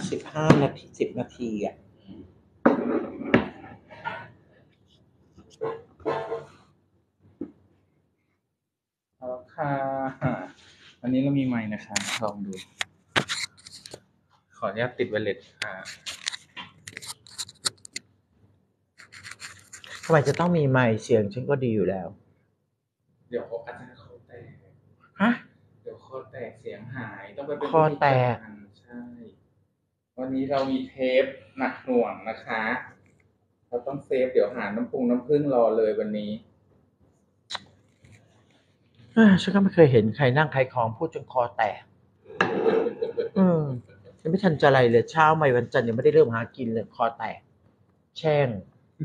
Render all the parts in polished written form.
15 นาที10 นาทีอ่ะเอาค่ะวันนี้เรามีไมค์นะคะลองดูขออนุญาตติดไวเลสค่ะทำไมจะต้องมีไมค์เสียงฉันก็ดีอยู่แล้วเดี๋ยวอาจารย์คอแตกฮะเดี๋ยวคอแตกเสียงหายต้องไปเป็นคอแตกใช่วันนี้เรามีเทปหนักหน่วงนะคะเราต้องเซฟเดี๋ยวหาน้ำผึ้งรอเลยวันนี้ฉันก็ไม่เคยเห็นใครนั่งขายของพูดจนคอแตกยังไม่ทันจะอะไรเลยเช้าใหม่วันจันทร์ยังไม่ได้เริ่มหากินเลยคอแตกแช่ง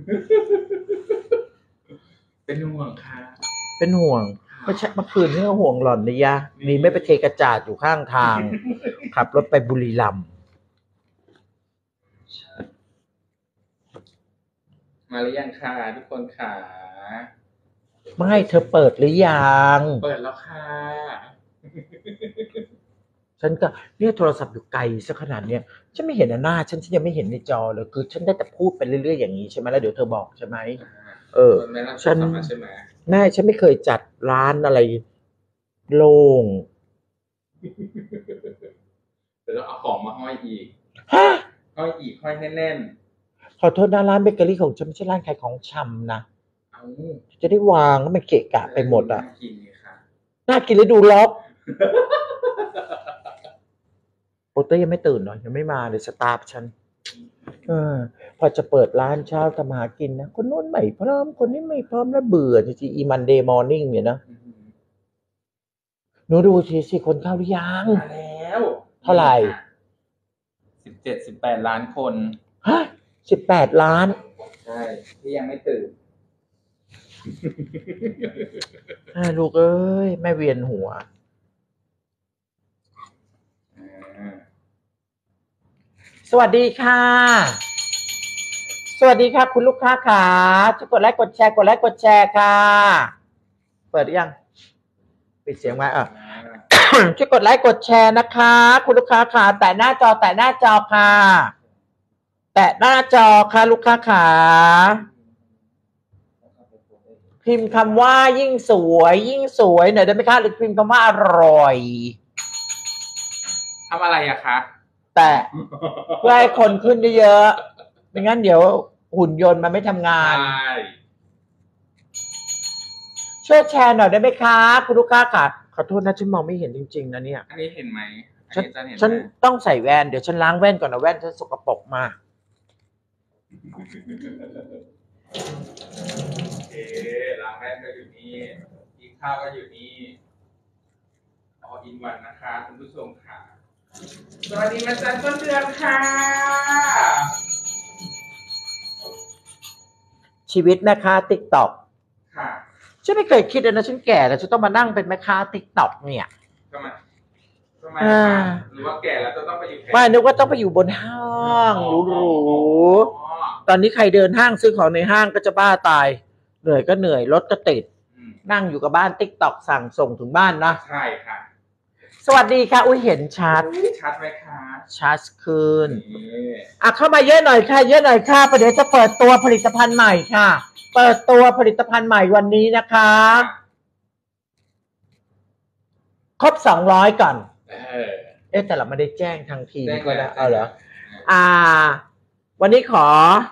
เป็นห่วงค่ะเป็นห่วงเมื่อคืนนี่ก็ห่วงหล่อนเลยยะมีไม่ไปเทกระจาดอยู่ข้างทางขับรถไปบุรีรัมย์มาหรือยังค่ะทุกคนค่ะไม่เธอเปิดหรือยังเปิดแล้วค่ะฉันก็เนี่ยโทรศัพท์อยู่ไกลซะขนาดเนี้ยฉันไม่เห็นหน้าฉันยังไม่เห็นในจอเลยคือฉันได้แต่พูดไปเรื่อยๆอย่างนี้ใช่ไหมแล้วเดี๋ยวเธอบอกใช่ไหมฉันไม่เคยจัดร้านอะไรโล่งเดี๋ยวเราเอาของมาห้อยอีกห้อยแน่นๆขอโทษนะร้านเบเกอรี่ของฉันไม่ใช่ร้านขายของชำนะจะได้วางแล้วมันเกะกะไปหมดอ่ะน่ากินเลยดูล็อกโปเต้ยังไม่ตื่นหน่อยยังไม่มาเลยสตาฟฉันพอจะเปิดร้านเช้าทำหากินนะคนนู้นไม่พร้อมคนนี้ไม่พร้อมแล้วเบื่อจริงๆอีมันเดย์มอร์นิ่งเนี่ยนะหนูดูสิคนเข้าหรือยังมาแล้วเท่าไหร่ 17-18 ล้านคนฮะ18 ล้านใช่ที่ยังไม่ตื่นลูกเอ้ยแม่เวียนหัวสวัสดีค่ะสวัสดีค่ะคุณลูกค้าขาช่วยกดไลค์กดแชร์ค่ะเปิดหรือยังปิดเสียงไว้ช่วยกดไลค์กดแชร์นะคะคุณลูกค้าขาแตะหน้าจอค่ะแตะหน้าจอค่ะลูกค้าขาพิมพ์คำว่ายิ่งสวยหน่อยได้ไหมคะหรือพิมพ์คำว่าอร่อยทำอะไรอะคะแต่เพื่อให้คนขึ้นเยอะๆไม่งั้นเดี๋ยวหุ่นยนต์มันไม่ทำงานช่วยแชร์หน่อยได้ไหมคะคุณลูกค้าค่ะขอโทษนะฉันมองไม่เห็นจริงๆนะเนี่ยอันนี้เห็นไหมฉันต้องใส่แว่นเดี๋ยวฉันล้างแว่นก่อนนะแว่นฉันสกปรกมากโอเคล้างแว่นก็อยู่นี่กินข้าวก็อยู่นี่อินวันนะคะคุณผู้ชมค่ะสวัสดีวันจันทร์ต้นเดือนค่ะชีวิตแม่ค้าติ๊กต็อกค่ะฉันไม่เคยคิดเลยนะฉันแก่แล้วฉันต้องมานั่งเป็นแม่ค้าติ๊กต็อกเนี่ยทำไมหรือว่าแก่แล้วจะต้องไปอยู่ไม่นึกว่าต้องไปอยู่บนห้างหรูๆตอนนี้ใครเดินห้างซื้อของในห้างก็จะบ้าตายเหนื่อยก็เหนื่อยรถก็ติดนั่งอยู่กับบ้านติ๊กต็อกสั่งส่งถึงบ้านนะใช่ค่ะสวัสดีค่ะอุ้ยเห็นชัดไหมคะชัดขึ้นเข้ามาเยอะหน่อยค่ะเประเดี๋ยวจะเปิดตัวผลิตภัณฑ์ใหม่ค่ะเปิดตัวผลิตภัณฑ์ใหม่วันนี้นะคะครบ200ก่อนแต่เราไม่ได้แจ้งทางทีมก็ได้เอาเหรอวันนี้ขอ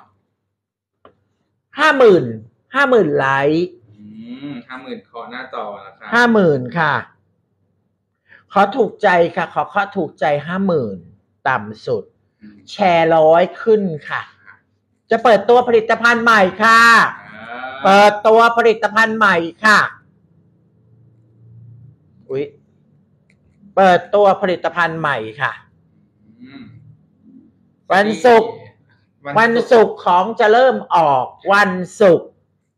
50,000ไลค์ 50,000ขอหน้าจอนะคะ 50,000ค่ะขอถูกใจค่ะขอถูกใจ50,000ต่ำสุดแชร์100ขึ้นค่ะจะเปิดตัวผลิตภัณฑ์ใหม่ค่ะเปิดตัวผลิตภัณฑ์ใหม่ค่ะเปิดตัวผลิตภัณฑ์ใหม่ค่ะวันศุกร์ของจะเริ่มออกวันศุก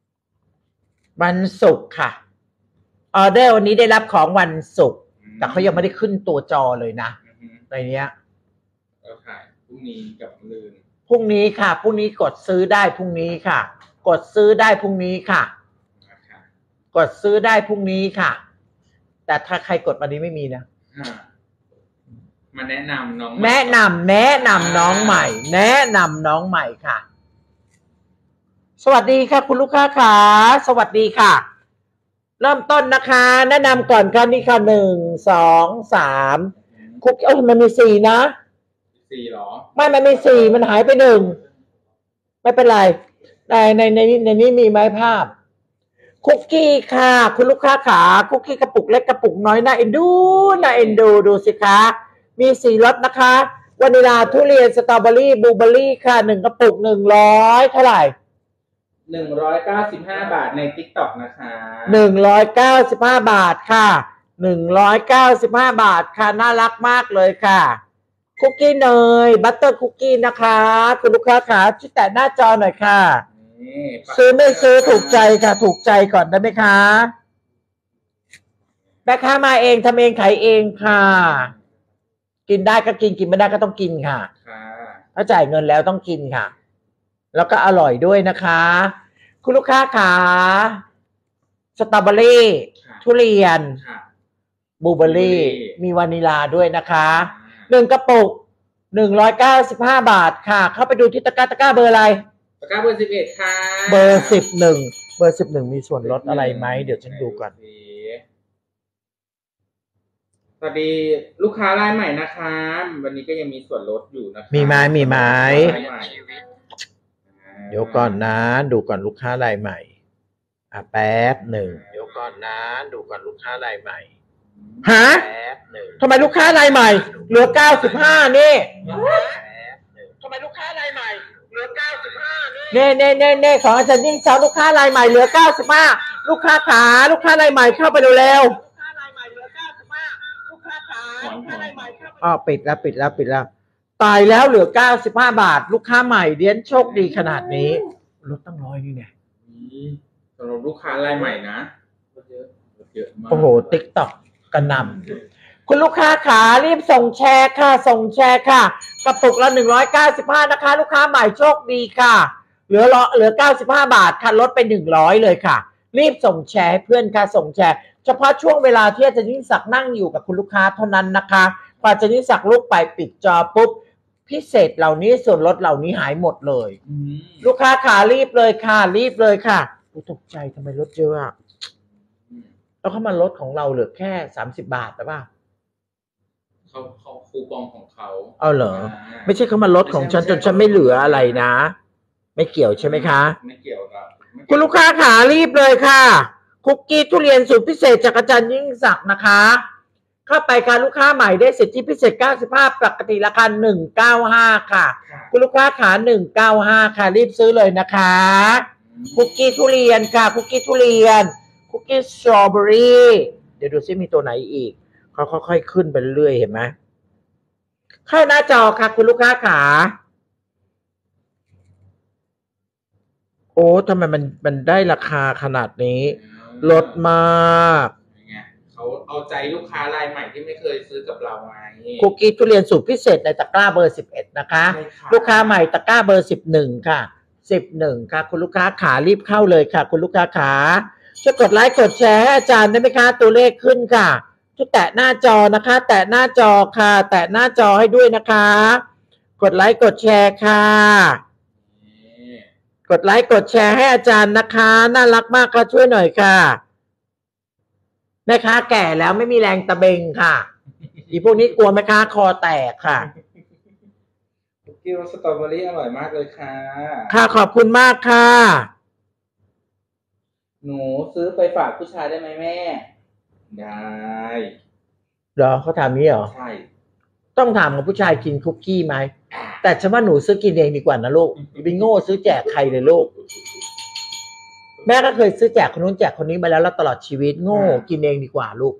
ร์ค่ะออเดอร์วันนี้ได้รับของวันศุกร์แต่เขายังไม่ได้ขึ้นตัวจอเลยนะในเนี้ยพรุ่งนี้กับลืนพรุ่งนี้ค่ะพรุ่งนี้กดซื้อได้พรุ่งนี้ค่ะกดซื้อได้พรุ่งนี้ค่ะกดซื้อได้พรุ่งนี้ค่ะแต่ถ้าใครกดวันนี้ไม่มีนะมาแนะนำน้องแนะนำน้องใหม่ แนะนำน้องใหม่ค่ะ สวัสดีค่ะคุณลูกค้าขาสวัสดีค่ะ เริ่มต้นนะคะ แนะนำก่อนค่ะนี่ค่ะ1 2 3คุกมันมี4นะ 4หรอไม่มันมี4มันหายไป1ไม่เป็นไรในนี้มีไหมภาพคุกกี้ค่ะคุณลูกค้าขาคุกกี้กระปุกเล็กกระปุกน้อยน่าเอ็นดูดูสิคะมี4รสนะคะวานิลาทุเรียนสตรอเบอรี่บลูเบอรี่ค่ะ1กระปุก100เท่าไหร่ 195 บาทใน TikTok นะคะ 195 บาทค่ะ195 บาทค่ะน่ารักมากเลยค่ะคุกกี้เนยบัตเตอร์คุกกี้นะคะคุณลูกค้าขาช่วยแตะหน้าจอหน่อยค่ะซื้อไม่ซื้อถูกใจค่ะถูกใจก่อนได้ไหมคะแม่ค้ามาเองทำเองขายเองค่ะกินได้ก็กินกินไม่ได้ก็ต้องกินค่ะถ้าจ่ายเงินแล้วต้องกินค่ะแล้วก็อร่อยด้วยนะคะคุณลูกค้าขาสตรอเบอรี่ทุเรียนบลูเบอรี่มีวานิลาด้วยนะคะ1กระปุก195 บาทค่ะเข้าไปดูที่ตะกร้าเบอร์อะไรตะกร้าเบอร์11ค่ะเบอร์11มีส่วนลดอะไรไหมเดี๋ยวฉันดูก่อนสวัสดีลูกค้ารายใหม่นะคะวันนี้ก็ยังมีส่วนลดอยู่นะคะมีไหมเดี๋ยวก่อนนะดูก่อนลูกค้ารายใหม่แป๊บหนึ่งเดี๋ยวก่อนนะดูก่อนลูกค้ารายใหม่ฮะทำไมลูกค้ารายใหม่เหลือ95นี่ทำไมลูกค้ารายใหม่เหลือ95เน่ของอาจารย์ยิ่งศักดิ์ลูกค้ารายใหม่เหลือ95ลูกค้าขาลูกค้ารายใหม่เข้าไปเร็วๆลูกค้ารายใหม่เหลือ95ลูกค้าขาลูกค้ารายใหม่เข้าไปปิดแล้วตายแล้วเหลือ95 บาทลูกค้าใหม่เรียนโชคดีขนาดนี้ลดตั้ง100นี่ไงสำหรับลูกค้ารายใหม่นะเยอะมากโอ้โห TikTok กระหน่ำคุณลูกค้าขารีบส่งแชร์ค่ะกระปุกละ195นะคะลูกค้าใหม่โชคดีค่ะเหลือ95 บาทค่ะลดไป100เลยค่ะรีบส่งแชร์ให้เพื่อนค่ะส่งแชร์เฉพาะช่วงเวลาที่อาจารย์ยิ่งศักดิ์นั่งอยู่กับคุณลูกค้าเท่านั้นนะคะพออาจารย์ยิ่งศักดิ์ลุกไปปิดจอปุ๊บพิเศษเหล่านี้ส่วนลดเหล่านี้หายหมดเลยลูกค้าขารีบเลยค่ะตกใจทำไมลดเยอะแล้วเขามาลดของเราเหลือแค่30 บาทหรือเปล่าเขาคูปองของเขาเหรอไม่ใช่เขามาลดของฉันจนฉันไม่เหลืออะไรนะไม่เกี่ยวใช่ไหมคะไม่เกี่ยวครับคุณลูกค้าขารีบเลยค่ะคุกกี้ทุเรียนสูตรพิเศษจากอาจารย์ยิ่งศักดิ์นะคะเข้าไปค่ะลูกค้าใหม่ได้สิทธิพิเศษ95ปกติราคา195ค่ะคุณลูกค้าขา195ค่ะรีบซื้อเลยนะคะคุกกี้ทุเรียนค่ะคุกกี้ทุเรียนคุกกี้สตรอเบอรี่เดี๋ยวดูซิมีตัวไหนอีกเขาค่อยๆขึ้นไปเรื่อยเห็นไหมเข้าหน้าจอค่ะคุณลูกค้าขาโอ้ทำไมมันได้ราคาขนาดนี้ลดมากเขาเอาใจลูกค้ารายใหม่ที่ไม่เคยซื้อกับเราไงคุกกี้ทุเรียนสูตรพิเศษในตะกร้าเบอร์11นะคะลูกค้าใหม่ตะกร้าเบอร์11ค่ะ11ค่ะคุณลูกค้าขารีบเข้าเลยค่ะคุณลูกค้าขาช่วยกดไลค์กดแชร์ให้อาจารย์ได้ไหมคะตัวเลขขึ้นค่ะช่วยแตะหน้าจอนะคะแตะหน้าจอค่ะแตะหน้าจอให้ด้วยนะคะกดไลค์กดแชร์ค่ะกดไลค์กดแชร์ให้อาจารย์นะคะน่ารักมากค่ะช่วยหน่อยค่ะแม่ค้าแก่แล้วไม่มีแรงตะเบงค่ะอีพวกนี้กลัวแม่ค้าคอแตกค่ะคุกกี้รสสตรอเบอรี่อร่อยมากเลยค่ะค่ะขอบคุณมากค่ะหนูซื้อไปฝากผู้ชายได้ไหมแม่ได้เหรอเขาถามนี้เหรอใช่ต้องถามกับผู้ชายกินคุกกี้ไหมแต่ฉันว่าหนูซื้อกินเองดีกว่านะลูกอย่าไปโง่ซื้อแจกใครเลยลูกแม่ก็เคยซื้อแจกคนนู้นแจกคนนี้มาแล้วตลอดชีวิตโง่กินเองดีกว่าลูก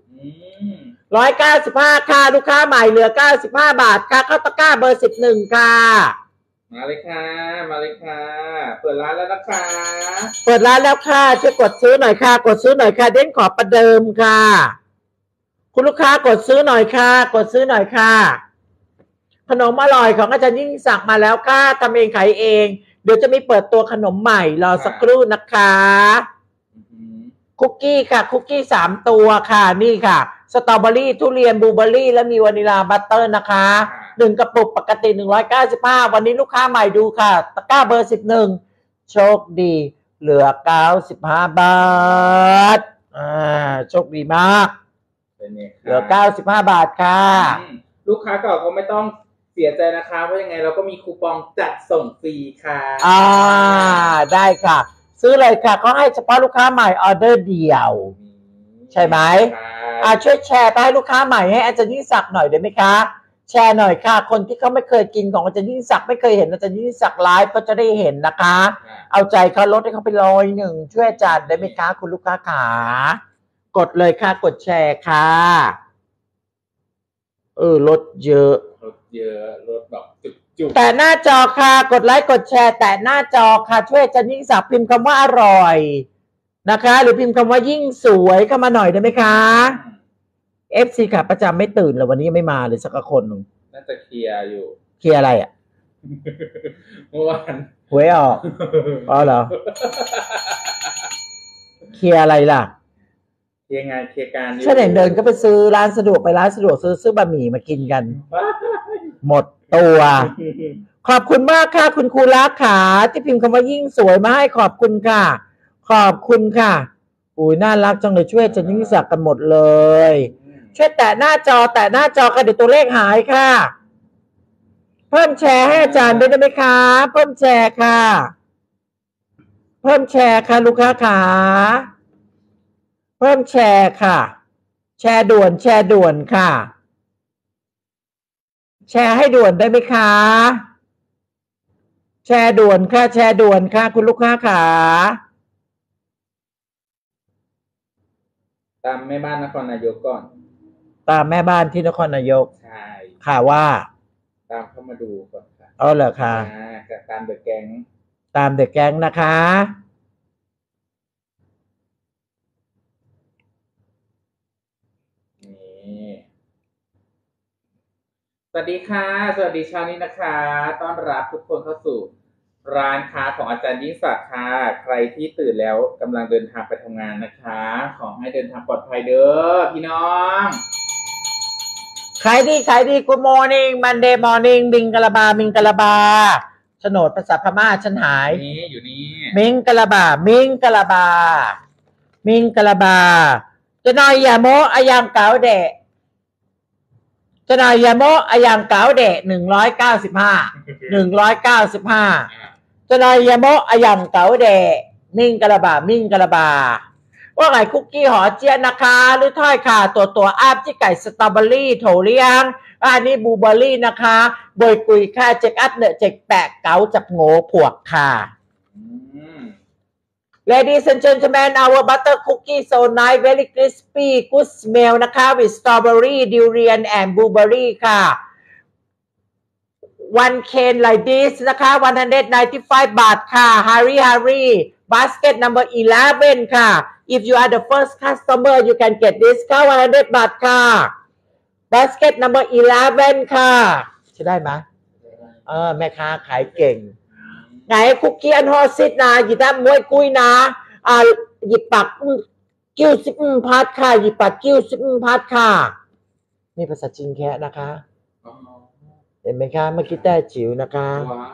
195ค่ะลูกค้าใหม่เหลือ95 บาทค่ะเข้าตะกร้าเบอร์11ค่ะมาเลยค่ะเปิดร้านแล้วนะคะเปิดร้านแล้วค่ะช่วยกดซื้อหน่อยค่ะเด้นขอประเดิมค่ะคุณลูกค้ากดซื้อหน่อยค่ะขนมอร่อยของอาจารย์ยิ่งศักดิ์มาแล้วค่ะทำเองขายเองเดี๋ยวจะมีเปิดตัวขนมใหม่รอสักครู่นะคะคุกกี้ค่ะคุกกี้3ตัวค่ะนี่ค่ะสตรอเบอรี่ทุเรียนบลูเบอรี่และมีวานิลาบัตเตอร์นะคะ1กระปุกปกติ195วันนี้ลูกค้าใหม่ดูค่ะตะกร้าเบอร์11โชคดีเหลือ95บาทโชคดีมากเหลือ95บาทค่ะลูกค้าเก่าก็ไม่ต้องเสียใจนะคะเพราะยังไงเราก็มีคูปองจัดส่งฟรีค่ะได้ค่ะซื้อเลยค่ะเขาให้เฉพาะลูกค้าใหม่ออเดอร์เดียวใช่ไหมช่วยแชร์ไปให้ลูกค้าใหม่ให้อาจารย์ยิ่งศักดิ์หน่อยได้ไหมคะแชร์หน่อยค่ะคนที่เขาไม่เคยกินของอาจารย์ยิ่งศักดิ์ไม่เคยเห็นอาจารย์ยิ่งศักดิ์ไลฟ์ก็จะได้เห็นนะคะเอาใจเขาลดให้เขาไป100ช่วยอาจารย์ได้ไหมคะคุณลูกค้าขากดเลยค่ะกดแชร์ค่ะลดเยอะลดแบบจุกแต่หน้าจอค่ะกดไลค์กดแชร์แต่หน้าจอค่ะช่วยอาจารย์ยิ่งศักดิ์พิมพ์คำว่าอร่อยนะคะหรือพิมพ์คำว่ายิ่งสวยเข้ามาหน่อยได้ไหมคะ FC ค่ะประจำไม่ตื่นเลยวันนี้ยังไม่มาเลยสักคนหนึ่งน่าจะเคลียร์อยู่เคลียร์อะไรเมื่อวานหวยออกเหรอเคลียร์อะไรล่ะเคลียร์งานเคลียร์การใช่เดินก็ไปซื้อร้านสะดวกไปร้านสะดวกซื้อบะหมี่มากินกันหมดตัวขอบคุณมากค่ะคุณครูรักขาที่พิมพ์คำว่ายิ่งสวยมาให้ขอบคุณค่ะขอบคุณค่ะน่ารักจังเลยช่วยอาจารย์ยิ่งศักดิ์กันหมดเลยช่วยแตะหน้าจอกันเดี๋ยวตัวเลขหายค่ะเพิ่มแชร์ให้อาจารย์ได้ไหมคะเพิ่มแชร์ค่ะเพิ่มแชร์ค่ะลูกค้าขาเพิ่มแชร์ค่ะแชร์ด่วนค่ะแชร์ให้ด่วนได้ไหมคะแชร์ด่วนค่ะคุณลูกค้าขาตามแม่บ้านนครนายกก่อนตามแม่บ้านที่นครนายกใช่ค่ะว่าตามเข้ามาดูก่อนค่ะเหรอคะตามเดอะแก๊งนะคะสวัสดีค่ะสวัสดีเช้านี้นะคะต้อนรับทุกคนเข้าสู่ร้านค้าของอาจารย์ยิ่งศักดิ์ค่ะใครที่ตื่นแล้วกำลังเดินทางไปทำงานนะคะขอให้เดินทางปลอดภัยเด้อพี่น้องขายดีGood morning Monday morning มิงกะลาบาโฉนดภาษาพม่าฉันหายนี่อยู่นี่มิงกะลาบาจะนอยยาโมอายังเก๋าเดะจะนอยยาโมอายังเก๋าเดะ195จะนอยยาโมอายังเก๋าเดะมิงกะลาบาว่าไงคุกกี้หอเจี๊ยนนะคะหรือถ้อยค่ะตัวอาบที่ไก่สตรอเบอรี่โถเลี้ยงอันนี้บลูเบอรี่นะคะบอยกุยค่ะเจ็กอัดเนเจ็กแปะเก๋าจับโง่ผวกค่ะ Ladies and gentlemen our butter cookie so nice very crispy good smell นะคะ with strawberry durian and blueberry ค่ะ one can like this นะคะ195 บาทค่ะ Harry basket number 11 ค่ะ if you are the first customer you can get discount 100 บาทค่ะ basket number 11 ค่ะใช่ได้ไหมแม่ค้าขายเก่งไงคุกกี้อันฮอซิดนะหยิบมวยกุยนะหยิบปักกิ้วซิมพัดค่ะหยิบปักกิ้วซิมพัดค่ะนี่ภาษาจีนแค่นะคะเห็นไหมคะเมื่อกี้แต่จิ๋วนะคะ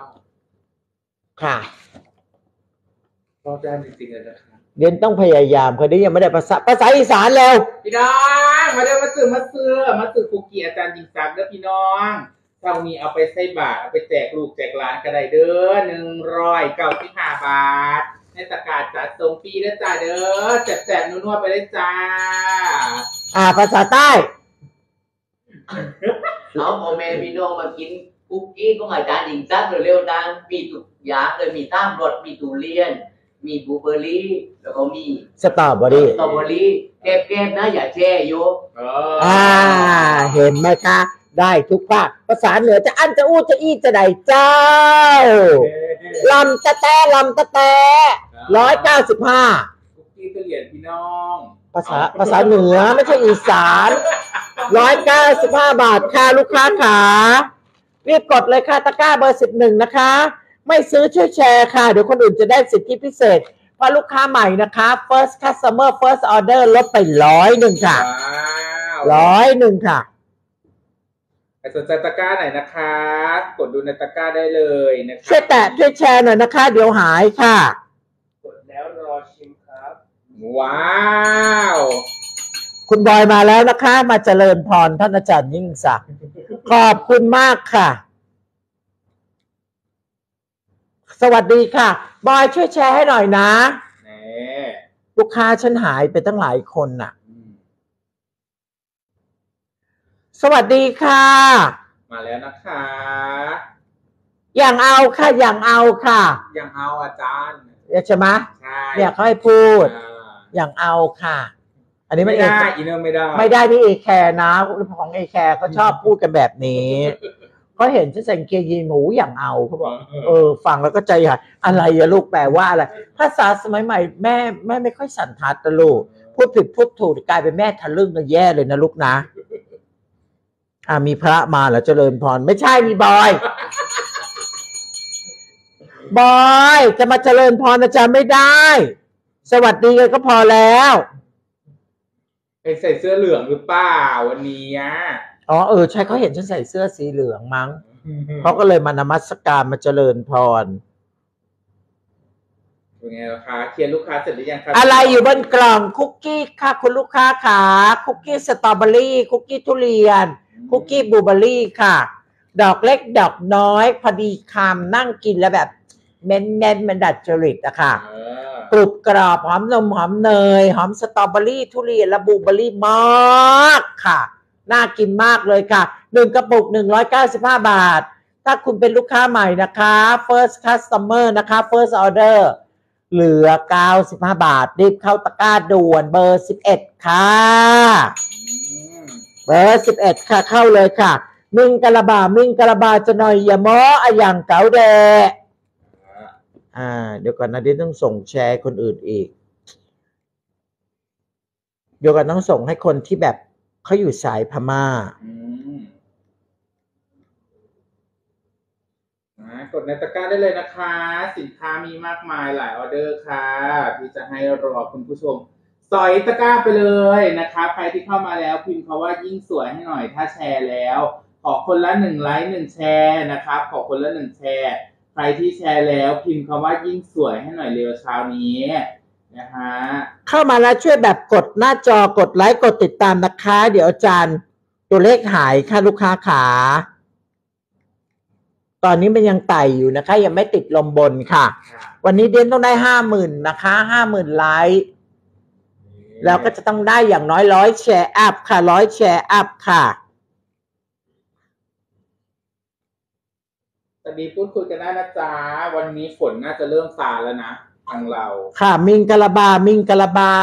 ค่ะชอบได้จริงๆเลยนะคะเรียนต้องพยายามคนนี้ยังไม่ได้ภาษาอีสานแล้วพี่น้องมาเดินมาซื้อคุกกี้อาจารย์ยิ่งศักดิ์เด้อพี่น้องเท่านี้เอาไปใส่บาทเอาไปแจกลูกแจกหลานก็ได้เด้อ195 บาทในตะกร้าจัดส่งฟรีนะจ๊ะเด้อแจกนัวๆไปเลยจ้าภาษาใต้เอาพ่อแม่พี่น้องมากินคุกกี้ก็อาจารย์ยิ่งศักดิ์เร็วๆนะมีทุกอย่างเลยมีต้ามรสมีทุเรียนมีบลูเบอร์รี่แล้วก็มีสตรอเบอรี่เก็บนะอย่าแช่โยเห็นไหมคะได้ทุกภาคภาษาเหนือจะอั้นจะอู้จะอี้จะใดเจ้าลำตะแต่195 คุกกี้เหรียญพี่น้องภาษาเหนือไม่ใช่อีสาน195 บาทค่ะลูกค้าขารีบกดเลยค่ะตะกร้าเบอร์11นะคะไม่ซื้อช่วยแชร์ค่ะเดี๋ยวคนอื่นจะได้สิทธิพิเศษเพราะลูกค้าใหม่นะคะ first customer first order ลดไป100ค่ะ 100ค่ะใครสนใจตะกร้าไหนนะคะ กดดูในตะกร้าได้เลยนะคะช่วยแตะช่วยแชร์หน่อยนะคะ เดี๋ยวหายค่ะกดแล้วรอชิมครับ ว้าวคุณบอยมาแล้วนะคะ มาเจริญพรท่านอาจารย์ยิ่งศักดิ์ขอบคุณมากค่ะ สวัสดีค่ะบอยช่วยแชร์ให้หน่อยนะแหมลูกค้าฉันหายไปตั้งหลายคนน่ะ สวัสดีค่ะมาแล้วนะคะอย่างเอาค่ะอย่างเอาค่ะยังเอาอาจารย์ใช่ไหมใช่เนี่ยเขาให้พูดอ่าอย่างเอาค่ะ อันนี้ไม่ไม่เอได้กอินเนอร์ไม่ได้ไม่ได้ที่เอแคร์นะของเอแคร์เขาชอบพูดกันแบบนี้เขาเห็นฉันใส่กางเกงยีนหมูอย่างเอาเขาบอกฟังแล้วก็ใจหายอะไรอะลูกแปลว่าอะไรภาษาสมัยใหม่แม่ไม่ค่อยสันทัดนะลูกพูดผิดพูดถูกกลายเป็นแม่ทะลึ่งกันแย่เลยนะลูกนะมีพระมาแล้วเจริญพรไม่ใช่มีบอยบอยจะมาเจริญพรอาจารย์ไม่ได้สวัสดีกันก็พอแล้วใส่เสื้อเหลืองหรือเปล่าวันนี้ใช่เขาเห็นฉันใส่เสื้อสีเหลืองมั้งเขาก็เลยมานมัสการมาเจริญพรเป็นไงล่ะคะเคลียร์ลูกค้าเสร็จหรือยังครับอะไรอยู่บนกล่องคุกกี้ค่ะคุณลูกค้าขาคุกกี้สตรอเบอรี่คุกกี้ทุเรียนคุกกี้บลูเบอรี่ค่ะดอกเล็กดอกน้อยพอดีคำนั่งกินแล้วแบบเน้นมันดัดจริตอะค่ะกรุบกรอบหอมนมหอมเนยหอมสตรอเบอรี่ทุเรียนและบลูเบอรี่มากค่ะน่ากินมากเลยค่ะ1กระปุก195 บาทถ้าคุณเป็นลูกค้าใหม่นะคะ first customer นะคะ first order เหลือ95 บาทรีบเข้าตะกร้าด่วนเบอร์11ค่ะเบอร์11ค่ะเข้าเลยค่ะมิ่งกะละบาจะหน่อยอย่าม้ออย่างเก๋าแดเดี๋ยวก่อนนะเดี๋ยวต้องส่งแชร์คนอื่นอีกเดี๋ยวก่อนต้องส่งให้คนที่แบบเขาอยู่สายพม่ากดในตะกร้าได้เลยนะคะสินค้ามีมากมายหลายออเดอร์ค่ะที่จะให้รอคุณผู้ชมสอยตะกร้าไปเลยนะคะใครที่เข้ามาแล้วพิมพ์คำว่ายิ่งสวยให้หน่อยถ้าแชร์แล้วขอคนละ1 ไลค์1 แชร์นะครับขอคนละ1 แชร์ใครที่แชร์แล้วพิมพ์คำว่ายิ่งสวยให้หน่อยเร็วเช้านี้นะคะเข้ามาแล้วช่วยแบบกดหน้าจอกดไลค์กดติดตามนะคะเดี๋ยวอาจารย์ตัวเลขหายค่ะลูกค้าขาตอนนี้มันยังไต่อยู่นะคะยังไม่ติดลมบนค่ะวันนี้เดนต้องได้50,000นะคะ50,000 ไลค์แล้วก็จะต้องได้อย่างน้อย100 แชร์อัพค่ะ100 แชร์อัพค่ะสวัสดีพูดคุยกันได้นะจ๊ะวันนี้ฝนน่าจะเริ่มซาแล้วนะทางเราค่ะมิงกะลาบา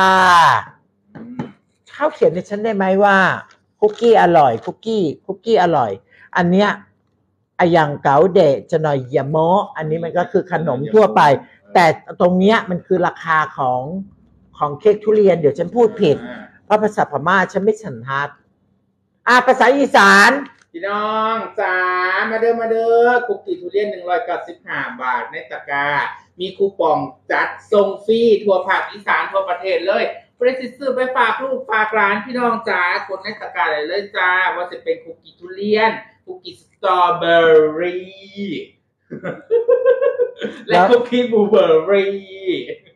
เขาเขียนในฉันได้ไหมว่าคุกกี้อร่อยคุกกี้อร่อยอันเนี้ยอย่างเก๋าเดะจะหน่อยอย่าโม้อันนี้มันก็คือขนมทั่วไปแต่ตรงเนี้ยมันคือราคาของเค้กทุเรียนเดี๋ยวฉันพูดผิดเพราะภาษาพม่าฉันไม่สันทัดภาษาอีสานพี่น้องจ๋ามาเด้อคุกกี้ทุเรียน195 บาทในตะกร้ามีคูปองจัดส่งฟรีทั่วภาคอีสานทั่วประเทศเลยเพื่อที่ซื้อไปฝากลูกฝากร้านพี่น้องจ๋ากดในตะกร้าเลยจ้าว่าจะเป็นคุกกี้ทุเรียนคุกกี้สตรอเบอรี่และคุกกี้บลูเบอรี่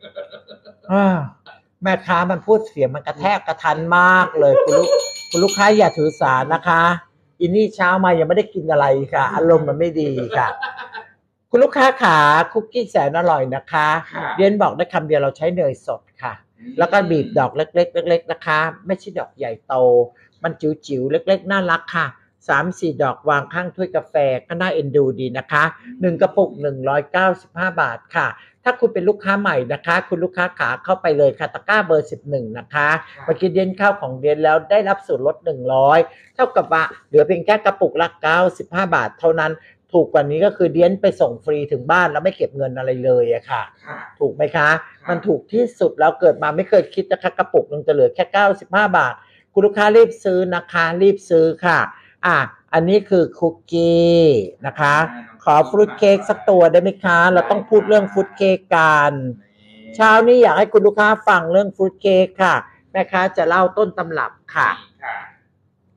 แม่ค้ามันพูดเสียงมันกระแทกกระทันมากเลยคุณลูกค้าอย่าถือสานะคะอินนี่เช้ามายังไม่ได้กินอะไรค่ะอารมณ์มันไม่ดีค่ะคุณลูกค้าขาคุกกี้แสนอร่อยนะคะเรียนบอกได้คำเดียวเราใช้เนยสดค่ะแล้วก็บีบดอกเล็กๆนะคะไม่ใช่ดอกใหญ่โตมันจิ๋วๆเล็กๆน่ารักค่ะ3-4 ดอกวางข้างถ้วยกาแฟก็น่าเอ็นดูดีนะคะ1 กระปุก195 บาทค่ะถ้าคุณเป็นลูกค้าใหม่นะคะคุณลูกค้าขาเข้าไปเลยค่ะตะกร้าเบอร์11นะคะเมื่อกี้เดียนเข้าของเดียนแล้วได้รับส่วนลด100เท่ากับว่าเหลือเพียงแค่กระปุกละ95 บาทเท่านั้นถูกกว่านี้ก็คือเดียนไปส่งฟรีถึงบ้านแล้วไม่เก็บเงินอะไรเลยอะค่ะถูกไหมคะมันถูกที่สุดแล้วเกิดมาไม่เคยคิดนะคะกระปุกนึงจะเหลือแค่95 บาทคุณลูกค้ารีบซื้อนะคะรีบซื้อค่ะอันนี้คือคุกกี้นะคะขอฟรุตเค้กสักตัวได้ไหมคะเราต้องพูดเรื่องฟรุตเค้กกันเช้านี้อยากให้คุณลูกค้าฟังเรื่องฟรุตเค้กค่ะแม่ค้าจะเล่าต้นตำรับค่ะ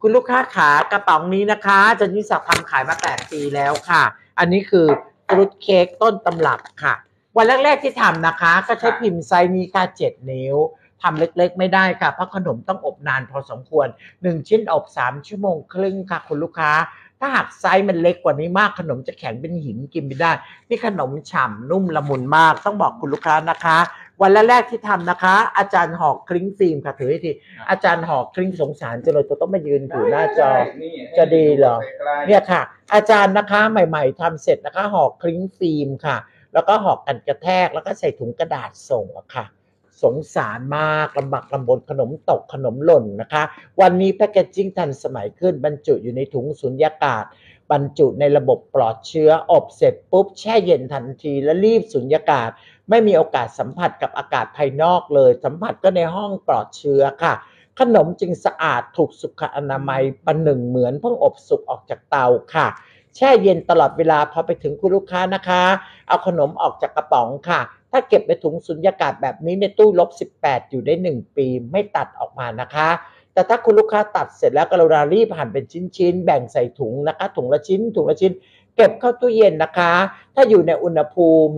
คุณลูกค้าขากระป๋องนี้นะคะจันยิศักดิ์ทำขายมา8 ปีแล้วค่ะ อันนี้คือฟรุตเค้กต้นตำรับค่ะ วันแรกๆที่ทำนะคะก็ใช้พิมพ์ไซส์นี้ค่ะ7 นิ้วทำเล็กๆไม่ได้ค่ะเพราะขนมต้องอบนานพอสมควร1 ชิ้นอบ3 ชั่วโมงครึ่งค่ะคุณลูกค้าถ้าหากไซส์มันเล็กกว่านี้มากขนมจะแข็งเป็นหินกินไม่ได้นี่ขนมฉ่ำนุ่มละมุนมากต้องบอกคุณลูกค้านะคะวันแรกๆที่ทำนะคะอาจารย์หอกคลิ้งฟิล์มค่ะถือให้ทีอาจารย์หอกคลิ้งสงสารจังเลยต้องมายืนถือหน้าจอจะดีเหรอเนี่ยค่ะอาจารย์นะคะใหม่ๆทำเสร็จนะคะหอกคลิ้งฟิล์มค่ะแล้วก็หอกกันกระแทกแล้วก็ใส่ถุงกระดาษส่งอะค่ะสงสารมากลำบากลำบนขนมตกขนมหล่นนะคะวันนี้แพคเกจจิ้งทันสมัยขึ้นบรรจุอยู่ในถุงสุญญากาศบรรจุในระบบปลอดเชื้ออบเสร็จปุ๊บแช่เย็นทันทีและรีบสุญญากาศไม่มีโอกาสสัมผัสกับอากาศภายนอกเลยสัมผัสก็ในห้องปลอดเชื้อค่ะขนมจึงสะอาดถูกสุขอนามัยประหนึ่งเหมือนเพิ่งอบสุกออกจากเตาค่ะแช่เย็นตลอดเวลาพอไปถึงคุณลูกค้านะคะเอาขนมออกจากกระป๋องค่ะถ้าเก็บในถุงสุญญากาศแบบนี้ในตู้-18อยู่ได้1 ปีไม่ตัดออกมานะคะแต่ถ้าคุณลูกค้าตัดเสร็จแล้วกรุณารีบหั่นเป็นชิ้นๆแบ่งใส่ถุงนะคะถุงละชิ้นเก็บเข้าตู้เย็นนะคะถ้าอยู่ในอุณหภูมิ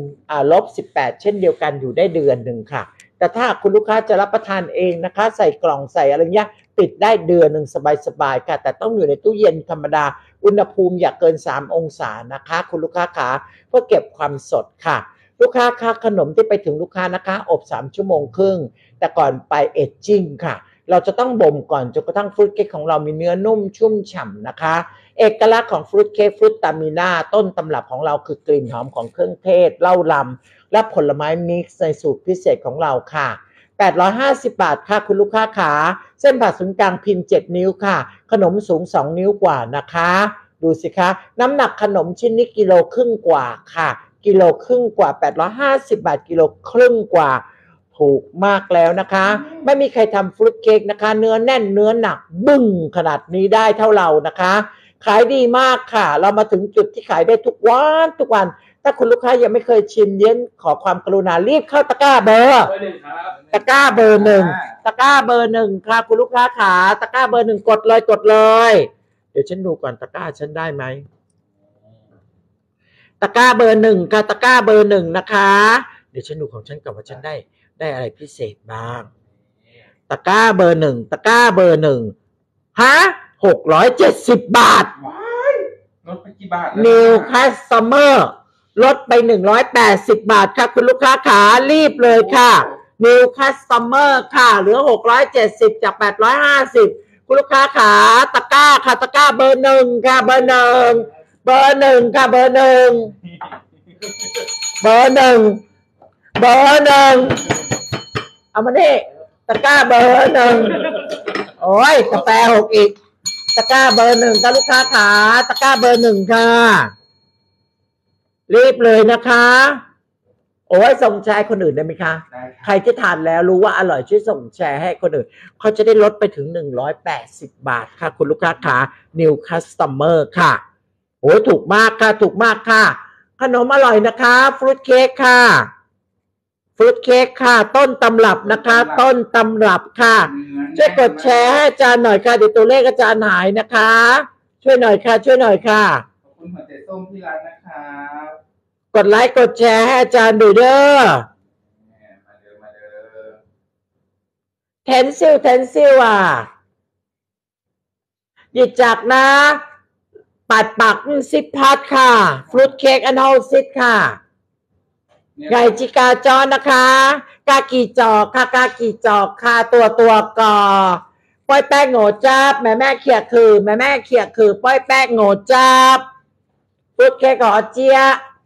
-18เช่นเดียวกันอยู่ได้เดือนหนึ่งค่ะแต่ถ้าคุณลูกค้าจะรับประทานเองนะคะใส่กล่องใส่อะไรเงี้ยปิดได้เดือนหนึ่งสบายๆค่ะแต่ต้องอยู่ในตู้เย็นธรรมดาอุณหภูมิอย่าเกิน3 องศานะคะคุณลูกค้าขาเพื่อเก็บความสดค่ะลูกค้าคะขนมที่ไปถึงลูกค้านะคะอบ3 ชั่วโมงครึ่งแต่ก่อนไปเอจจิ้งค่ะเราจะต้องบ่มก่อนจนกระทั่งฟรุตเค้กของเรามีเนื้อนุ่มชุ่มฉ่ำนะคะเอกลักษณ์ของฟรุตเค้กฟรุตตามิน่าต้นตำรับของเราคือกลิ่นหอมของเครื่องเทศเหล้าลำและผลไม้มิกซ์ในสูตรพิเศษของเราค่ะ850 บาทค่ะคุณลูกค้าขาเส้นผ่าศูนย์กลางพิมพ์7 นิ้วค่ะขนมสูง2 นิ้วกว่านะคะดูสิคะน้ำหนักขนมชิ้นนี้1.5 กิโลกว่าค่ะ1.5 กิโลกว่า850 บาท1.5 กิโลกว่าถูกมากแล้วนะคะไม่มีใครทำฟรุตเค้กนะคะเนื้อแน่นเนื้อหนักบึ้งขนาดนี้ได้เท่าเรานะคะขายดีมากค่ะเรามาถึงจุดที่ขายได้ทุกวันถ้าคุณลูกค้ายังไม่เคยชิมเย็นขอความกรุณารีบเข้าตะกร้าเบอร์1ครับตะกร้าเบอร์1ตะกร้าเบอร์1ค่ะคุณลูกค้าขาตะกร้าเบอร์1กดเลยเดี๋ยวฉันดูก่อนตะกร้าฉันได้ไหมตะกร้าเบอร์1ค่ะตะกร้าเบอร์1นะคะเดี๋ยวฉันดูของฉันก่อนว่าฉันได้อะไรพิเศษบ้างตะกร้าเบอร์1ตะกร้าเบอร์1ฮะ670 บาทลดไปกี่บาท New Customer ลดไป180 บาทค่ะคุณลูกค้าขารีบเลยค่ะ New Customer ค่ะเหลือ670จาก850คุณลูกค้าขาตะกร้าค่ะตะกร้าเบอร์1ค่ะเบอร์1ค่ะเบอร์1เอามาดิตะกร้าเบอร์1โอ้ยกาแฟ6อีกตะกร้าเบอร์1ค่ะลูกค้าขาตะกร้าเบอร์1ค่ะรีบเลยนะคะโอ้ยส่งแชร์คนอื่นได้ไหมคะใครที่ทานแล้วรู้ว่าอร่อยช่วยส่งแชร์ให้คนอื่นเขาจะได้ลดไปถึง180 บาทค่ะคุณลูกค้าขา New Customer ค่ะโอ้ยถูกมากค่ะขนมอร่อยนะคะฟรุตเค้กค่ะฟรุตเค้กค่ะต้นตำรับนะคะต้นตำรับค่ะช่วยกดแชร์ให้อาจารย์หน่อยค่ะเดี๋ยวตัวเลขอาจารย์หายนะคะช่วยหน่อยค่ะขอบคุณหัวใจส้มที่ร้านนะคะกดไลค์กดแชร์ให้อาจารย์ดูเด้อมาเด้อแทนซิลอ่ะหยิบจากนะปัดปักซิปพัดค่ะฟรุตเค้กอันโฮซิตค่ะไก่จิกาจอนะคะกากีจอกค่ะตัวกอป้อยแป้งโง่จับแม่เขียคือป้อยแป้งโง่จับฟรุตเค้กขอเจี๊ย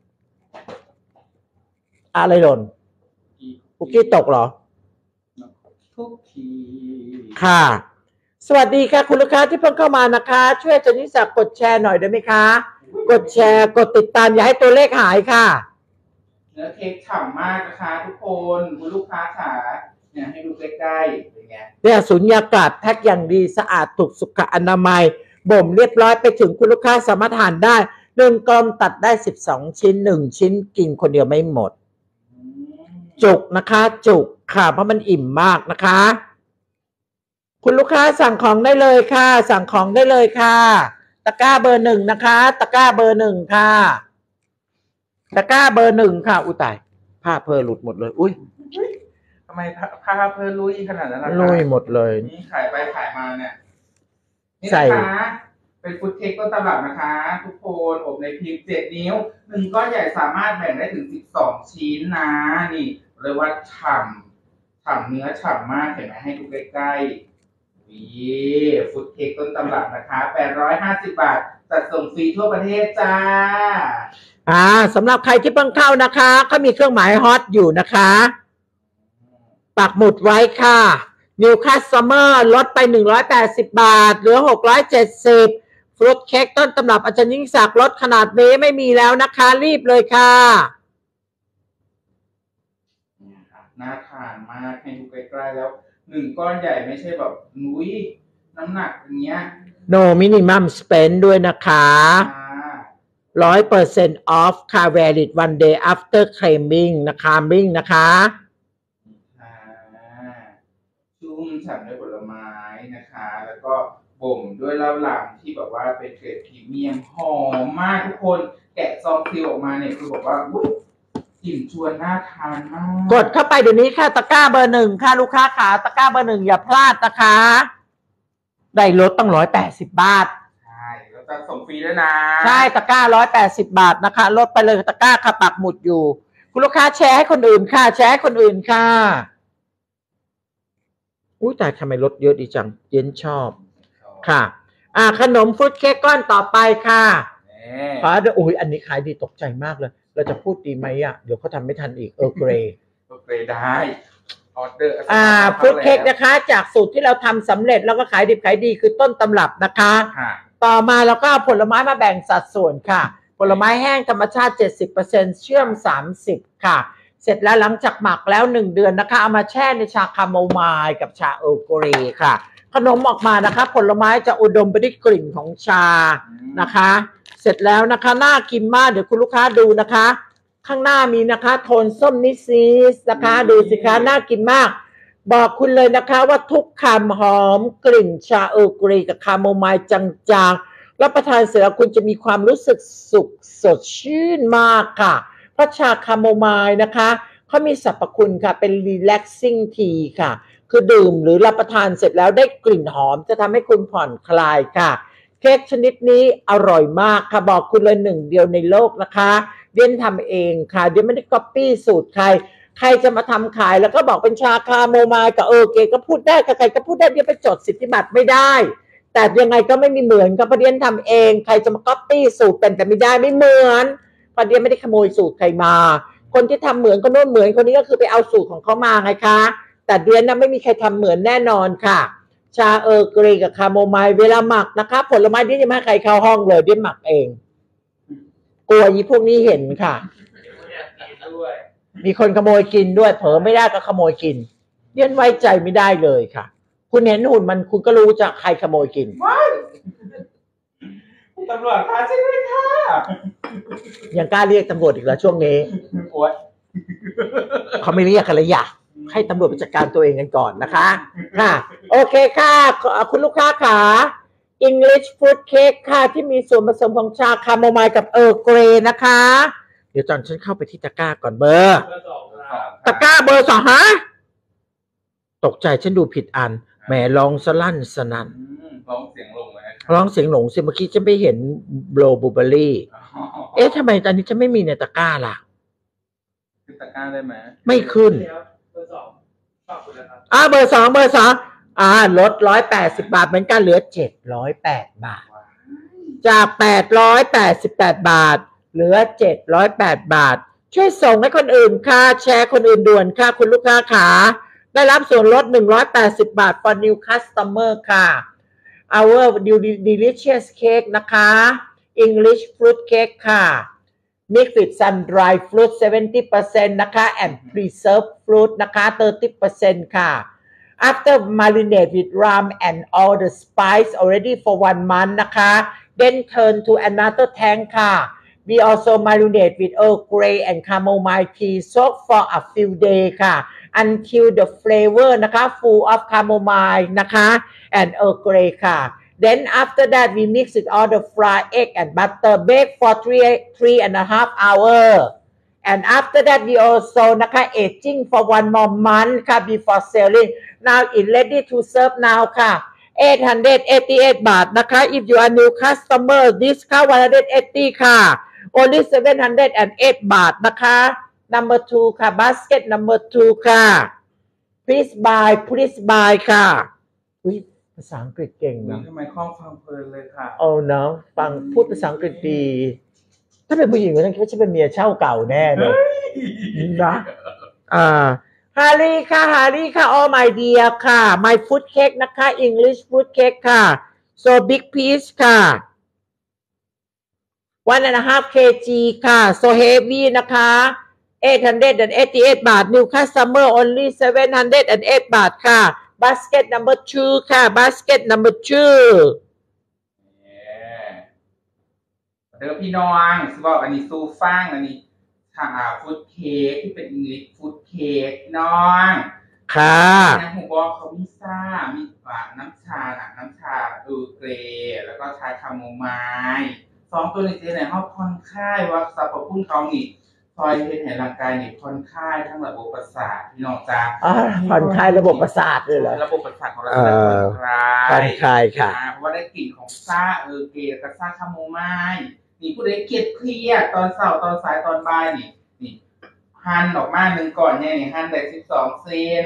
อะไรหล่นคุกกี้ตกเหรอทุกทีค่ะสวัสดีค่ะคุณลูกค้าที่เพิ่งเข้ามานะคะช่วยจันนิสากดแชร์หน่อยได้ไหมคะกดแชร์กดติดตามอย่าให้ตัวเลขหายค่ะเนื้อเค้กฉ่ำมากนะคะทุกคนคุณลูกค้าขาเนี่ยให้ดูใกล้ๆเป็นไงเนี่ยสุญญากาศแพ็คอย่างดีสะอาดถูกสุขอนามัยบ่มเรียบร้อยไปถึงคุณลูกค้าสามารถทานได้1 กล่องตัดได้12 ชิ้น1 ชิ้นกินคนเดียวไม่หมดจุกนะคะจุกค่ะเพราะมันอิ่มมากนะคะคุณลูกค้าสั่งของได้เลยค่ะ สั่งของได้เลยค่ะ ตะกร้าเบอร์ 1นะคะ ตะกร้าเบอร์ 1ค่ะ ตะกร้าเบอร์ 1ค่ะอุยตายผ้าเพอหลุดหมดเลย อุ้ยทำไมผ้าเพอลุยขนาดนั้นล่ะคะลุยหมดเลยนี่ขายไปขายมาเนี่ยนี่ใส่นะคะเป็นฟุตเค้กต้นตำรับนะคะ ทุกคนอบในพิมพ์7 นิ้ว1ก้อนใหญ่สามารถแบ่งได้ถึง12ชิ้นนะนี่เรียกว่าฉ่ำเนื้อฉ่ำมากเห็นไหมให้ดูใกล้ๆนี่ฟุตเค้กต้นตำรับนะคะ850 บาทจัดส่งฟรีทั่วประเทศจ้าสำหรับใครที่เพิ่งเข้านะคะก็มีเครื่องหมายฮอตอยู่นะคะปักหมุดไว้ค่ะ New Customer ลดไป180 บาทเหลือ670ฟรุตเค้กต้นตำรับอาจารย์ยิ่งศักดิ์ลดขนาดนี้ไม่มีแล้วนะคะรีบเลยค่ะเนี่ยค่ะน่าทานมากให้ดูใกล้ๆแล้ว1ก้อนใหญ่ไม่ใช่แบบนุ้ยน้ำหนักอย่างเงี้ย No minimum spend ด้วยนะคะ100% off ค่ะ valid one day after claiming นะคะบิ้งนะคะชุ่มฉ่ำด้วยผลไม้นะคะ แล้วก็บ่มด้วยเหล้าหลามที่แบบว่าเป็นเกรดพรีเมียมหอมมากทุกคนแกะซองซีลออกมาเนี่ยคือบอกว่ากลิ่นชวนน่าทานมากกดเข้าไปเดี๋ยวนี้ค่ะตะกร้าเบอร์ 1ค่ะลูกค้าขาตะกร้าเบอร์ 1อย่าพลาดนะคะได้ลดตั้ง180 บาทใช่แล้วจะส่งฟรีด้วยนะใช่ตะกร้า180 บาทนะคะลดไปเลยตะกร้าค่ะปักหมุดอยู่คุณลูกค้าแชร์ให้คนอื่นค่ะแชร์ให้คนอื่นค่ะอุ้ยแต่ทำไมลดเยอะดีจังเย็นชอบค่ะขนมฟรุตเค้กก้อนต่อไปค่ะขอดูอุ้ยอันนี้ขายดีตกใจมากเลยเราจะพูดดีไหมเดี๋ยวเขาทำไม่ทันอีกเกรย์ได้ออเดอร์ฟรุตเค้กนะคะจากสูตรที่เราทำสำเร็จแล้วก็ขายดิบขายดีคือต้นตำรับนะคะต่อมาเราก็เอาผลไม้มาแบ่งสัดส่วนค่ะผลไม้แห้งธรรมชาติ 70% เชื่อม 30ค่ะเสร็จแล้วหลังจากหมักแล้ว1 เดือนนะคะเอามาแช่ในชาคาโมไมล์กับชาเออร์เกรย์ค่ะขนมออกมานะคะผลไม้จะอุดมไปด้วยกลิ่นของชานะคะเสร็จแล้วนะคะน่ากินมากเดี๋ยวคุณลูกค้าดูนะคะข้างหน้ามีนะคะโทนส้มนิดๆนะคะดูสิคะน่ากินมากบอกคุณเลยนะคะว่าทุกคำหอมกลิ่นชาเออร์เกรย์กับคาโมไมล์จางๆรับประทานเสร็จแล้วคุณจะมีความรู้สึกสุขสดชื่นมากค่ะเพราะชาคาโมไมล์นะคะเขามีสรรพคุณค่ะเป็น relaxing tea ค่ะคือดื่มหรือรับประทานเสร็จแล้วได้กลิ่นหอมจะทำให้คุณผ่อนคลายค่ะเค้กชนิดนี้อร่อยมากค่ะบอกคุณเลย1 เดียวในโลกนะคะเดียนทำเองค่ะเดียนไม่ได้ก๊อปปี้สูตรใครจะมาทำขายแล้วก็บอกเป็นชาคาโมไมล์กับเกก็พูดได้ใครก็พูดได้เดียนไปจดสิทธิบัตรไม่ได้แต่ยังไงก็ไม่มีเหมือนกับเดียนทำเองใครจะมาก๊อปปี้สูตรเป็นแต่ไม่ได้ไม่เหมือนเพราะเดียนไม่ได้ขโมยสูตรใครมาคนที่ทำเหมือนคนโน้นเหมือนคนนี้ก็คือไปเอาสูตรของเขามาไงคะแต่เดียนนะไม่มีใครทำเหมือนแน่นอนค่ะชาเกรย์กับคาโมไมล์เวลาหมักนะคะผลไม้เดียนจะไม่ให้ใครเข้าห้องเลยเดียนหมักเองกลัวยี่พวกนี้เห็นค่ะมีคนขโมยกินด้วยเผลอไม่ได้ก็ขโมยกินเดียนไว้ใจไม่ได้เลยค่ะคุณเห็นหุ่นมันคุณก็รู้จะใครขโมยกินตำรวจคะใช่ไหมคะยังกล้าเรียกตำรวจอีกแล้วช่วงนี้เขาไม่เรียกกันเลยอยากให้ตำรวจไปจัดการตัวเองกันก่อนนะคะค่ะโอเคค่ะคุณลูกค้าขา English Fruit Cake ค่ะที่มีส่วนผสมของชาคาโมไมล์กับเกรย์นะคะเดี๋ยวตอนฉันเข้าไปที่ตะกร้าก่อนเบอร์ตะกร้าเบอร์ 2ฮะตกใจฉันดูผิดอันแหมร้องสลั่นสนั่นร้องเสียงหลงเลยร้องเสียงหลงสิเมื่อกี้ฉันไปเห็นโบลูเบอร์รี่ทำไมตอนนี้ฉันไม่มีในตะกร้าล่ะขึ้นตะกร้าได้ไหมไม่ขึ้นเบอร์ 2ลด180 บาทเหมือนกันเหลือ708 บาทจาก888 บาทเหลือ708 บาทช่วยส่งให้คนอื่นค่ะแชร์คนอื่นด่วนค่ะคุณลูกค้าขาได้รับส่วนลด180 บาท for new customer ค่ะ our delicious cake นะคะ English fruit cake ค่ะ mix with sun dried fruit 70% นะคะ and preserved fruit นะคะ 30% ค่ะ after marinate with rum and all the spice already for 1 month นะคะ then turn to another tank ค่ะ we also marinate with Earl Grey and chamomile tea soak for a few days ค่ะ until the flavor นะคะ full of chamomile นะคะ and Earl Grey ค่ะ then after that we mix with all the fried egg and butter bake for 3.5 hours and after that we also นะคะ aging for 1 more month ค่ะ before selling now it's ready to serve now ค่ะ888 บาทนะคะ if you are new customer discount 180 ค่ะ only 708 บาทนะคะ number 2 ค่ะ basket number 2 ค่ะ please buy ค่ะอุ๊ยภาษาอังกฤษเก่งนะทำไมคล่องฟังเพลินเลยค่ะเอาเนาะฟังพูดภาษาอังกฤษดี ถ้าเป็นผู้หญิงก็ต้องคิดว่าฉันเป็นเมียเช่าเก่าแน่เลยนะฮารีค่ะ oh my dear ค่ะ my fruit cake นะคะ English fruit cake ค่ะ so big piece ค่ะ 1.5 kg ค่ะ so heavy นะคะ888 บาท new customer only 708 บาทค่ะ basket number 2 ค่ะ basket number 2 เดี๋ยวพี่น้องสิบอกอันนี้ซูฟังอันนี้ฟู้ดเค้กที่เป็นอังกฤษฟู้ดเค้กน้องค่ะนะผมบอกเขามีซ่ามีน้ำชาเออเกรแล้วก็ชาคาโมไมล์2ตัวนี้จะไหนเขาผ่อนคลายว่าสรรพคุณเขานี่ซอยเห็นร่างกายนี่ผ่อนคลายทั้งระบบประสาทพี่น้องจ้าผ่อนคลายระบบประสาทเลยเหรอระบบประสาทของเราจะผ่อนคลายค่ะเพราะว่าได้กลิ่นของซ่าเออเกรกับซ่าคาโมไมล์นี่ผู้ใดเครียดตอนเช้าตอนสายตอนบ่ายนี่หั่นออกมา1 ก่อนเนี่ยนี่หั่นได้12 เซน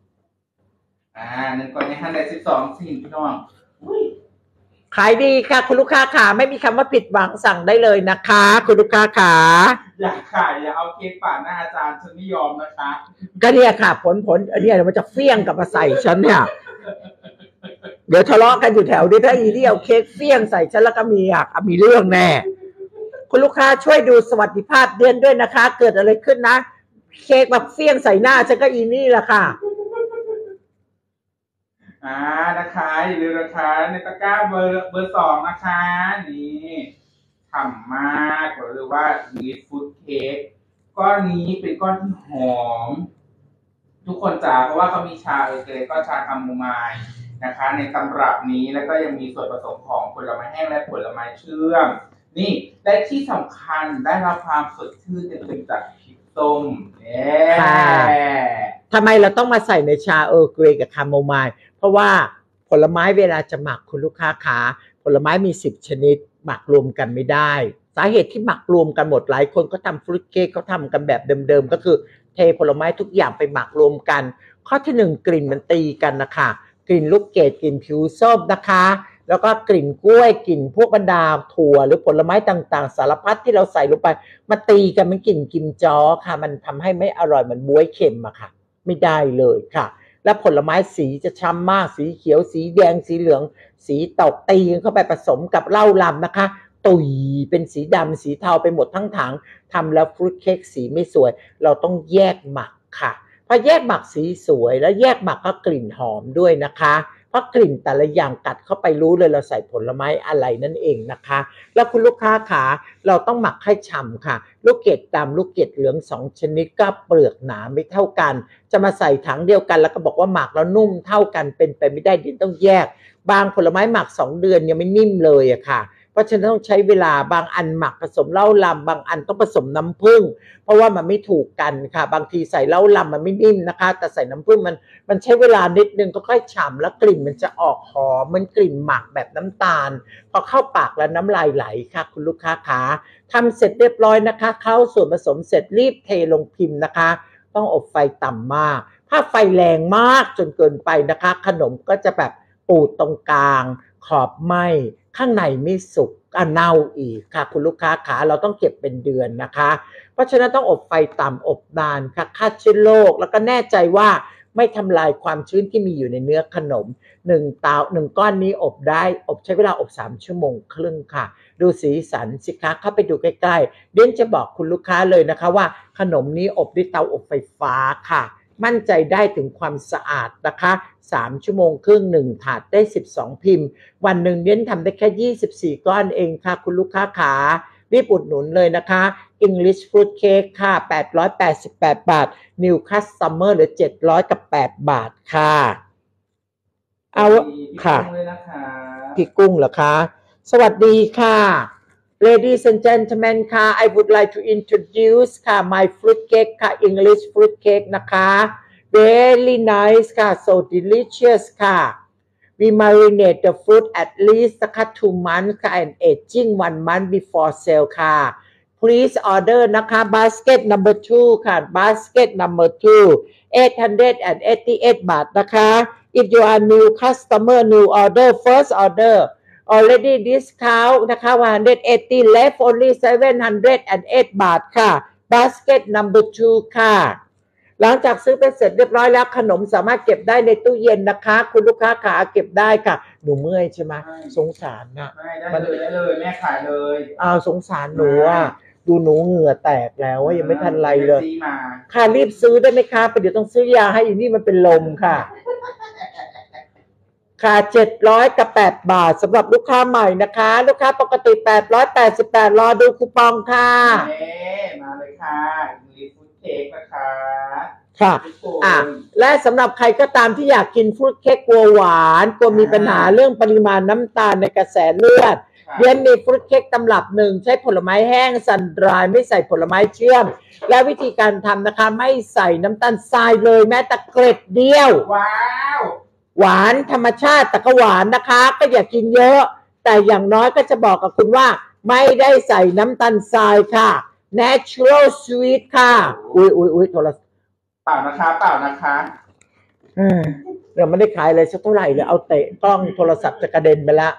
1 ก่อนเนี่ยหั่นได้12 เซนพี่น้องขายดีค่ะคุณลูกค้าขาไม่มีคำว่าผิดหวังสั่งได้เลยนะคะคุณลูกค้าขาอย่าขายอย่าเอาเค้กป่าหน้าอาจารย์ฉันไม่ยอมนะคะก็เนี่ยค่ะผลอันนี้มันจะเฟี้ยงกับมาใส่ฉันเนี่ยเดี๋ยวทะเลาะกันอยู่แถวนี้ถ้าอีนี่เอาเค้กเฟี้ยงใส่ฉันแล้วก็มีเรื่องแน่คุณลูกค้าช่วยดูสวัสดิภาพเดือนด้วยนะคะเกิดอะไรขึ้นนะเค้กแบบเฟี้ยงใส่หน้าฉันก็อีนี่แหละค่ะนะคะอย่าลืมนะคะในตะกร้าเบอร์ 2นะคะนี่ฉ่ำมากหรือว่ามีฟู้ดเค้กก้อนนี้เป็นก้อนที่หอมทุกคนจ๋าเพราะว่าเขามีชาเออร์เกรย์ก็ชาคาโมไมล์นะคะในตำรับนี้แล้วก็ยังมีส่วนผสมของผลไม้แห้งและผลไม้เชื่อมนี่และที่สำคัญได้รับความสดชื่นจากพริกส้มทำไมเราต้องมาใส่ในชาเออร์เกรย์กับคาโมไมล์เพราะว่าผลไม้เวลาจะหมักคุณลูกค้าขาผลไม้มี10 ชนิดหมักรวมกันไม่ได้สาเหตุที่หมักรวมกันหมดหลายคนก็ทำฟรุตเค้กเขาทำกันแบบเดิมๆก็คือเทผลไม้ทุกอย่างไปหมักรวมกันข้อที่1กลิ่นมันตีกันนะคะกลิ่นลูกเกดกลิ่นผิวส้มนะคะแล้วก็กลิ่นกล้วยกลิ่นพวกบรรดาถั่วหรือผลไม้ต่างๆสารพัดที่เราใส่ลงไปมาตีกันมันกลิ่นกิมจ้อค่ะมันทำให้ไม่อร่อยเหมือนบ๊วยเค็มอะค่ะไม่ได้เลยค่ะและผลไม้สีจะช้ำมากสีเขียวสีแดงสีเหลืองสีตกตีเข้าไปผสมกับเหล้าลำนะคะตุยเป็นสีดำสีเทาไปหมดทั้งถังทำแล้วฟรุตเค้กสีไม่สวยเราต้องแยกหมักค่ะพอแยกหมักสีสวยแล้วแยกหมักก็กลิ่นหอมด้วยนะคะเพราะกลิ่นแต่ละอย่างกัดเข้าไปรู้เลยเราใส่ผลไม้อะไรนั่นเองนะคะแล้วคุณลูกค้าขาเราต้องหมักให้ฉ่ำค่ะลูกเกดดำลูกเกดเหลือง2 ชนิดก็เปลือกหนาไม่เท่ากันจะมาใส่ถังเดียวกันแล้วก็บอกว่าหมักแล้วนุ่มเท่ากันเป็นไปไม่ได้ดิต้องแยกบางผลไม้หมัก2 เดือนยังไม่นิ่มเลยอะค่ะเพราะฉะนั้นต้องใช้เวลาบางอันหมักผสมเหล้าลำบางอันต้องผสมน้ำผึ้งเพราะว่ามันไม่ถูกกันค่ะบางทีใส่เหล้าลำมันไม่นิ่มนะคะแต่ใส่น้ำผึ้งมันใช้เวลานิดนึงก็ค่อยฉ่ำแล้วกลิ่นมันจะออกหอมมันกลิ่นหมักแบบน้ำตาลพอเข้าปากแล้วน้ำลายไหลค่ะคุณลูกค้าขาทำเสร็จเรียบร้อยนะคะเข้าส่วนผสมเสร็จรีบเทลงพิมพ์นะคะต้องอบไฟต่ำมากถ้าไฟแรงมากจนเกินไปนะคะขนมก็จะแบบปูดตรงกลางขอบไหม้ข้างในไม่สุกเน่าอีกค่ะคุณลูกค้าขาเราต้องเก็บเป็นเดือนนะคะเพราะฉะนั้นต้องอบไฟต่ำอบนานค่ะฆ่าเชื้อโรคแล้วก็แน่ใจว่าไม่ทำลายความชื้นที่มีอยู่ในเนื้อขนม1 ก้อนนี้อบใช้เวลาอบ3 ชั่วโมงครึ่งค่ะดูสีสันสิคะเข้าไปดูใกล้ๆเดี๋ยวจะบอกคุณลูกค้าเลยนะคะว่าขนมนี้อบด้วยเตาอบไฟฟ้าค่ะมั่นใจได้ถึงความสะอาดนะคะ3 ชั่วโมงครึ่ง1 ถาดได้12 พิมพ์วันหนึ่งเน้นทำได้แค่24 ก้อนเองค่ะคุณลูกค้าขารีบอุดหนุนเลยนะคะ English Fruit Cake ค่ะ888 บาท New Customer เหลือ708 บาทค่ะเอาค่ะพี่กุ้งเหรอคะสวัสดีค่ะ Ladies and gentlemen ค่ะ I would like to introduce ค่ะ my fruit cake ค่ะ English fruit cake นะคะ very nice ค่ะ so delicious ค่ะ we marinate the fruit at least นะคะ2 months ค่ะ and aging 1 month before sale ค่ะ please order นะคะ basket number 2 ค่ะ basket number 2 888 บาทนะคะ if you are new customer new order first order already discount นะคะ180 left only 708 บาทค่ะ basket number 2 ค่ะหลังจากซื้อไปเสร็จเรียบร้อยแล้วขนมสามารถเก็บได้ในตู้เย็นนะคะคุณลูกค้าขาเก็บได้ค่ะหนูเมื่อยใช่ไหมสงสารนะได้เลยแม่ขายเลยสงสารหนูอ่ะดูหนูเหงื่อแตกแล้วว่ายังไม่ทันไรเลยค่ะรีบซื้อได้ไหมคะไปเดี๋ยวต้องซื้อยาให้อีนี่มันเป็นลมค่ะค่ะ708 บาทสำหรับลูกค้าใหม่นะคะลูกค้าปกติ888รอดูคูปองค่ะมาเลยค่ะมีฟรุตเค้กนะคะค่ะและสำหรับใครก็ตามที่อยากกินฟรุตเค้กกลัวหวานกลัวมีปัญหาเรื่องปริมาณน้ำตาลในกระแสเลือดเรียนมีฟรุตเค้กตำรับหนึ่งใช้ผลไม้แห้งสันดรายไม่ใส่ผลไม้เชื่อมและวิธีการทำนะคะไม่ใส่น้ำตาลทรายเลยแม้แต่เกล็ดเดียวว้าวหวานธรรมชาติแต่ก็หวานนะคะก็อย่ากินเยอะแต่อย่างน้อยก็จะบอกกับคุณว่าไม่ได้ใส่น้ำตาลทรายค่ะ natural sweet ค่ะอุ้ยโทรศัพท์เปล่านะคะเดี๋ยวไม่ได้ขายอะไรสักเท่าไหร่เลยเอาเตะกล้องโทรศัพท์จะกระเด็นไปละ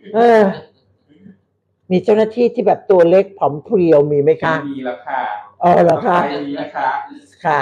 มีเจ้าหน้าที่ที่แบบตัวเล็กผอมเพรียวมีไหมคะมีแล้วค่ะเหรอคะมีนะคะค่ะ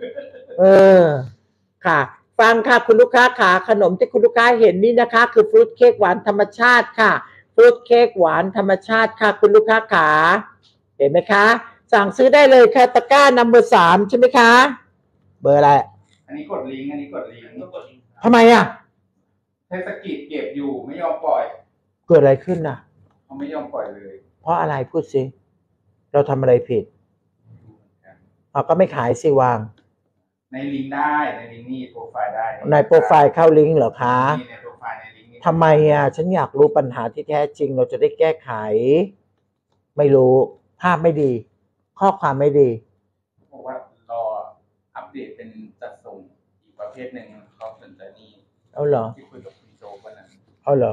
ค่ะฟังค่ะคุณลูกค้าขาขนมที่คุณลูกค้าเห็นนี่นะคะคือฟรุตเค้กหวานธรรมชาติค่ะฟรุตเค้กหวานธรรมชาติค่ะคุณลูกค้าขาเห็นไหมคะสั่งซื้อได้เลยค่ะตะกร้านัมเบอร์3ใช่ไหมคะเบอร์อะไรอันนี้กดลิงก์ทำไมอ่ะเทศกิจเก็บอยู่ไม่ยอมปล่อยเกิดอะไรขึ้นน่ะเขาไม่ยอมปล่อยเลยเพราะอะไรพูดสิเราทำอะไรผิดก็ไม่ขายสิวางในลิงก์ได้ในลิงก์นี่โปรไฟล์ได้ในโปรไฟล์เข้าลิงก์เหรอคะในโปรไฟล์ในลิงก์ทำไมอ่ะฉันอยากรู้ปัญหาที่แท้จริงเราจะได้แก้ไขไม่รู้ภาพไม่ดีข้อความไม่ดีบอกว่ารออัปเดตเป็นจัดส่งอีกประเภทหนึ่งเขาสนใจนี่เอาเหรอที่คุยกับคุณโจคนนั้นเอาเหรอ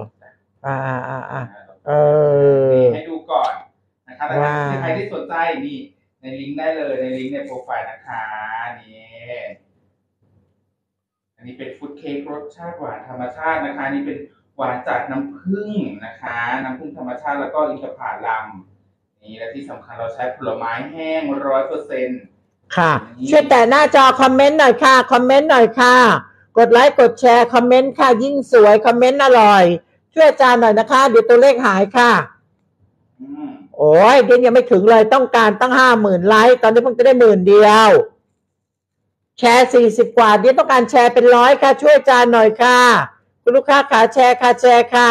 ให้ดูก่อนนะครับถ้าใครที่สนใจนี่ในลิงก์ได้เลยในลิงก์ในโปรไฟล์นะคะนี่อันนี้เป็นฟู้ดเค้กรสชาติหวานธรรมชาตินะคะนี่เป็นหวานจากน้ำผึ้งนะคะน้ำผึ้งธรรมชาติแล้วก็อินทผลัมนี่และที่สำคัญเราใช้ผลไม้แห้ง 100% ค่ะช่วยแต่หน้าจอคอมเมนต์หน่อยค่ะคอมเมนต์หน่อยค่ะกดไลค์กดแชร์คอมเมนต์ค่ะยิ่งสวยคอมเมนต์อร่อยช่วยอาจารย์หน่อยนะคะเดี๋ยวตัวเลขหายค่ะโอ้ยเดี๋ยวยังไม่ถึงเลยต้องการตั้ง50,000 ไลค์ตอนนี้เพิ่งจะได้10,000 เดียวแชร์40 กว่าเดี๋ยวต้องการแชร์เป็น100ค่ะช่วยอาจารย์หน่อยค่ะคุณลูกค้าขาแชร์ค่ะ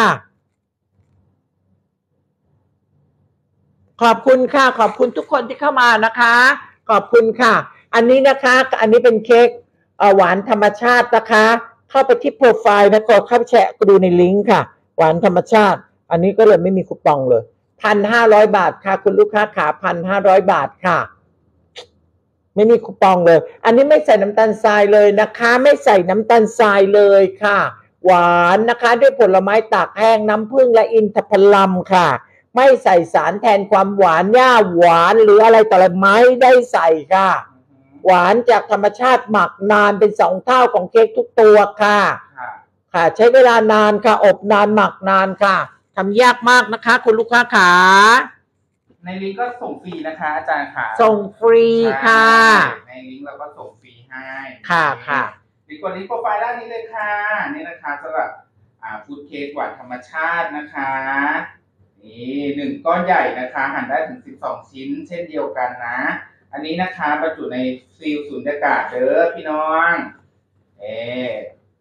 ขอบคุณค่ะขอบคุณทุกคนที่เข้ามานะคะขอบคุณค่ะอันนี้นะคะอันนี้เป็นเค้กหวานธรรมชาตินะคะเข้าไปที่โปรไฟล์นะกดเข้าไปแชร์ดูในลิงก์ค่ะหวานธรรมชาติอันนี้ก็เลยไม่มีคูปองเลย1,500 บาทค่ะคุณลูกค้าขา1,500 บาทค่ะไม่มีคูปองเลยอันนี้ไม่ใส่น้ำตาลทรายเลยนะคะไม่ใส่น้ำตาลทรายเลยค่ะหวานนะคะด้วยผลไม้ตากแห้งน้ำผึ้งและอินทผลัมค่ะไม่ใส่สารแทนความหวานหญ้าหวานหรืออะไรต่ออะไรไม่ได้ใส่ค่ะหวานจากธรรมชาติหมักนานเป็น2 เท่าของเค้กทุกตัวค่ะใช้เวลานานค่ะอบนานหมักนานค่ะทำยากมากนะคะคุณลูกค้าขาในลิงก์ก็ส่งฟรีนะคะอาจารย์ค่ะส่งฟรีค่ะในลิงก์เราก็ส่งฟรีให้ค่ะลิงก์กดลิงก์โปรไฟล์ด้านนี้เลยค่ะนี่นะคะสำหรับฟู้ดเค้กหวานธรรมชาตินะคะนี่1 ก้อนใหญ่นะคะหั่นได้ถึง12 ชิ้นเช่นเดียวกันนะอันนี้นะคะบรรจุในซีลสุญญากาศเด้อพี่น้อง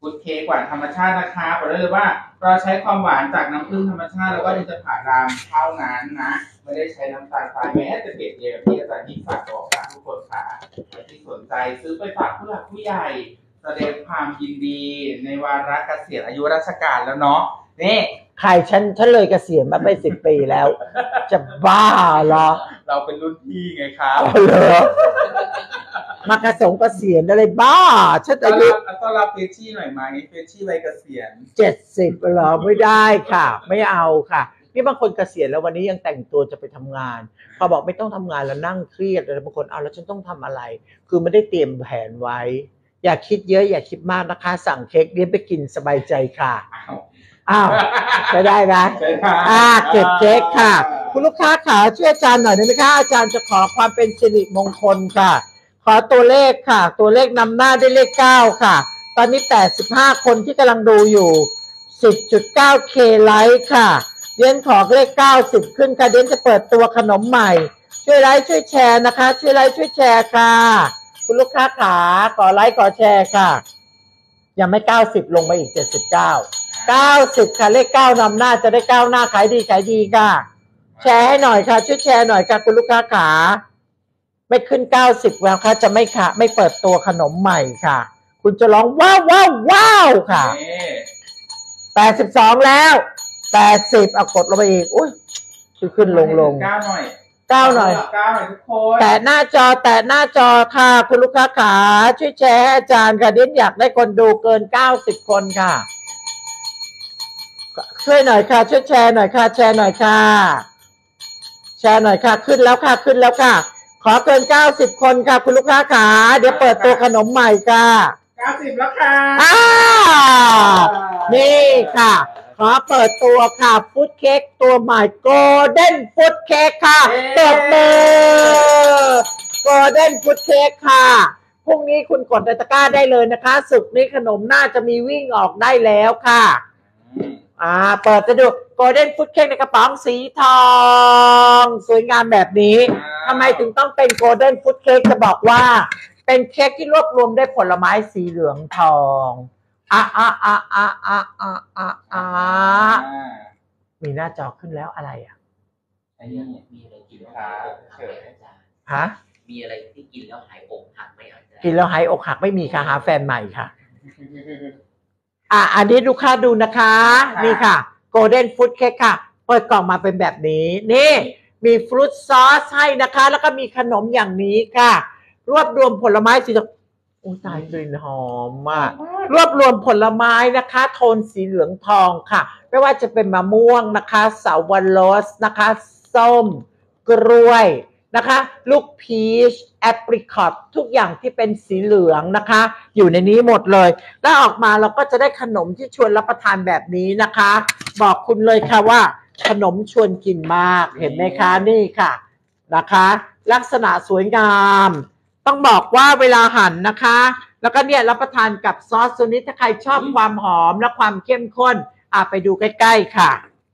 ฟุตเค้กหวานธรรมชาตินะคะบอกได้เลยว่าเราใช้ความหวานจากน้ำผึ้งธรรมชาติแล้วก็อินทผลัมเท่านั้นนะไม่ได้ใช้น้ำตาลทรายแม้แต่เด็กเดียวที่อาจารย์ยิ่งฝากบอกค่ะทุกคนค่ะที่สนใจซื้อไปฝากผู้หลักผู้ใหญ่แสดงความยินดีในวาระเกษียณอายุราชการแล้วเนาะนี่ใครฉันเลยเกษียณมาไป10 ปีแล้ว จะบ้าเหรอเราเป็นรุ่นพี่ไงครับเหรอมากระสงเกษียณอะไรบ้าฉันอายุต้อนรับเฟชชี่หน่อยไหมเฟชชี่วัยเกษียณ 70เหรอไม่ได้ค่ะ ไม่เอาค่ะนี่บางคนเกษียณแล้ววันนี้ยังแต่งตัวจะไปทำงานพอบอกไม่ต้องทำงานแล้วนั่งเครียดเลยบางคนเอาแล้วฉันต้องทำอะไรคือไม่ได้เตรียมแผนไว้อย่าคิดเยอะอย่าคิดมากนะคะสั่งเค้กเลี้ยงไปกินสบายใจค่ะอ้าวจะได้ไหมเก็บเค้กค่ะคุณลูกค้าขาช่วยอาจารย์หน่อยได้ไหมคะอาจารย์จะขอความเป็นสิริมงคลค่ะขอตัวเลขค่ะตัวเลขนำหน้าด้วยเลข9ค่ะตอนนี้85คนที่กำลังดูอยู่ 10.9K ไลค์ค่ะเดียนขอเลข90ขึ้นค่ะเดียนจะเปิดตัวขนมใหม่ช่วยไลค์ช่วยแชร์นะคะช่วยไลค์ช่วยแชร์ค่ะคุณลูกค้าขาขอไลค์ขอแชร์ค่ะยังไม่90ลงมาอีก90ค่ะเลข9นำหน้าจะได้ก้าวหน้าขายดีค่ะแชร์ให้หน่อยค่ะช่วยแชร์หน่อยค่ะคุณลูกค้าขาไม่ขึ้น90แล้วค่ะจะไม่เปิดตัวขนมใหม่ค่ะคุณจะร้องว้าวค่ะ82แล้ว80เอากดลงไปอีกอุ้ยขึ้นลง 9หน่อย9หน่อยทุกคนแต่หน้าจอค่ะคุณลูกค้าขาช่วยแชร์ให้อาจารย์ค่ะเดี๋ยวอยากได้คนดูเกิน90คนค่ะช่วยหน่อยค่ะช่วยแชร์หน่อยค่ะแชร์หน่อยค่ะขึ้นแล้วค่ะขอเกิน90คนค่ะคุณลูกค้าขาเดี๋ยวเปิดตัวขนมใหม่ค่ะ 90แล้วค่ะนี่ค่ะขอเปิดตัวค่ะฟุตเค้กตัวใหม่โกลเด้นฟุตเค้กค่ะตบมือโกลเด้นฟุตเค้กค่ะพรุ่งนี้คุณกดในตะกร้าได้เลยนะคะศุกร์นี้ขนมน่าจะมีวิ่งออกได้แล้วค่ะเปิดจะดูโกลเด้นฟุตเค้กในกระป๋องสีทองสวยงามแบบนี้ทำไมถึงต้องเป็นโกลเด้นฟุตเค้กจะบอกว่าเป็นเค้กที่รวบรวมได้ผลไม้สีเหลืองทองมีหน้าจอขึ้นแล้วอะไรมีอะไรกินแล้วหายอกหักไหมอาจารย์ฮะมีอะไรที่กินแล้วหายอกหักไหมอาจารย์กินแล้วหายอกหักไม่มีค่ะหาแฟนใหม่ค่ะอันนี้ลูกค้าดูนะคะนี่ค่ะโกลเด้นฟุตเค้กค่ะเปิดกล่องมาเป็นแบบนี้นี่มีฟรุตซอสให้นะคะแล้วก็มีขนมอย่างนี้ค่ะรวบรวมผลไม้สีโอ้ตายกลิ่นหอมมากรวบรวมผลไม้นะคะโทนสีเหลืองทองค่ะไม่ว่าจะเป็นมะม่วงนะคะสาวรสนะคะส้มกล้วยนะคะลูกพีชแอปริคอตทุกอย่างที่เป็นสีเหลืองนะคะอยู่ในนี้หมดเลยแล้วออกมาเราก็จะได้ขนมที่ชวนรับประทานแบบนี้นะคะบอกคุณเลยค่ะว่าขนมชวนกินมากเห็นไหมคะนี่ค่ะนะคะลักษณะสวยงามต้องบอกว่าเวลาหั่นนะคะแล้วก็เนี่ยรับประทานกับซอสตัวนี้ถ้าใครชอบความหอมและความเข้มข้นไปดูใกล้ๆค่ะ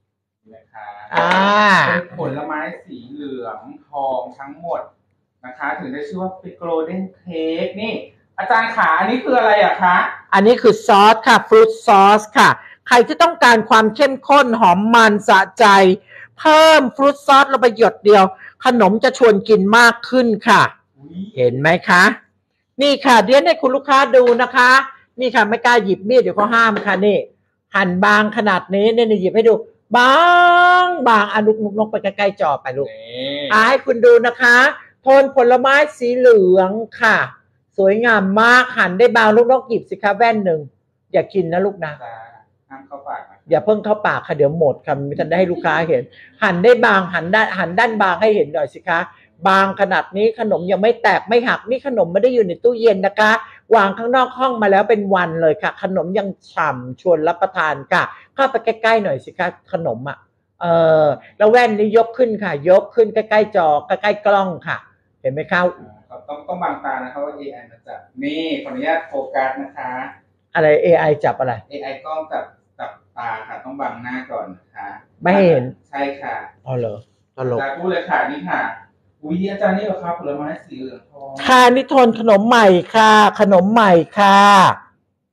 เป็นผลไม้สีเหลืองทองทั้งหมดนะคะถึงได้ชื่อว่าเป็นโกลเด้นเค้กนี่อาจารย์ขาอันนี้คืออะไรอะคะอันนี้คือซอสค่ะฟรุตซอสค่ะใครที่ต้องการความเข้มข้นหอมมันสะใจเพิ่มฟรุตซอสลงไปหยดเดียวขนมจะชวนกินมากขึ้นค่ะเห็นไหมคะนี่ค่ะเดี๋ยวให้คุณลูกค้าดูนะคะนี่ค่ะไม่กล้าหยิบมีดเดี๋ยวเขาห้ามค่ะนี่หั่นบางขนาดนี้เนี่ยหยิบให้ดูบางลุกไปใกล้ๆจอไปลูกให้คุณดูนะคะโทนผลไม้สีเหลืองค่ะสวยงามมากหั่นได้บางลูกหยิบสิคะแว่นหนึ่งอย่ากินนะลูกนะห้ามเข้าปากอย่าเพิ่งเข้าปากค่ะเดี๋ยวหมดค่ะไม่ทันได้ให้ลูกค้าเห็นหั่นได้บางหั่นด้านบางให้เห็นหน่อยสิคะบางขนาดนี้ขนมยังไม่แตกไม่หักนี่ขนมไม่ได้อยู่ในตู้เย็นนะคะวางข้างนอกห้องมาแล้วเป็นวันเลยค่ะขนมยังฉ่ำชวนรับประทานค่ะเข้าไปใกล้ๆหน่อยสิคะขนมแล้วแว่นนี้ยกขึ้นค่ะยกขึ้นใกล้ๆจอใกล้ๆกล้องค่ะเห็นไหมคะต้องบังตานะคะว่า AI มันจับนี่ขออนุญาตโฟกัสนะคะอะไร AI จับอะไร AI กล้องจับตาค่ะต้องบังหน้าก่อนนะคะไม่เห็นใช่ค่ะเหรอตลกพูดเลยค่ะนี่ค่ะอุ้ยอาจารย์นี่เหรอครับผลไม้สีเหลืองทองค่ะนี่โทนขนมใหม่ค่ะขนมใหม่ค่ะ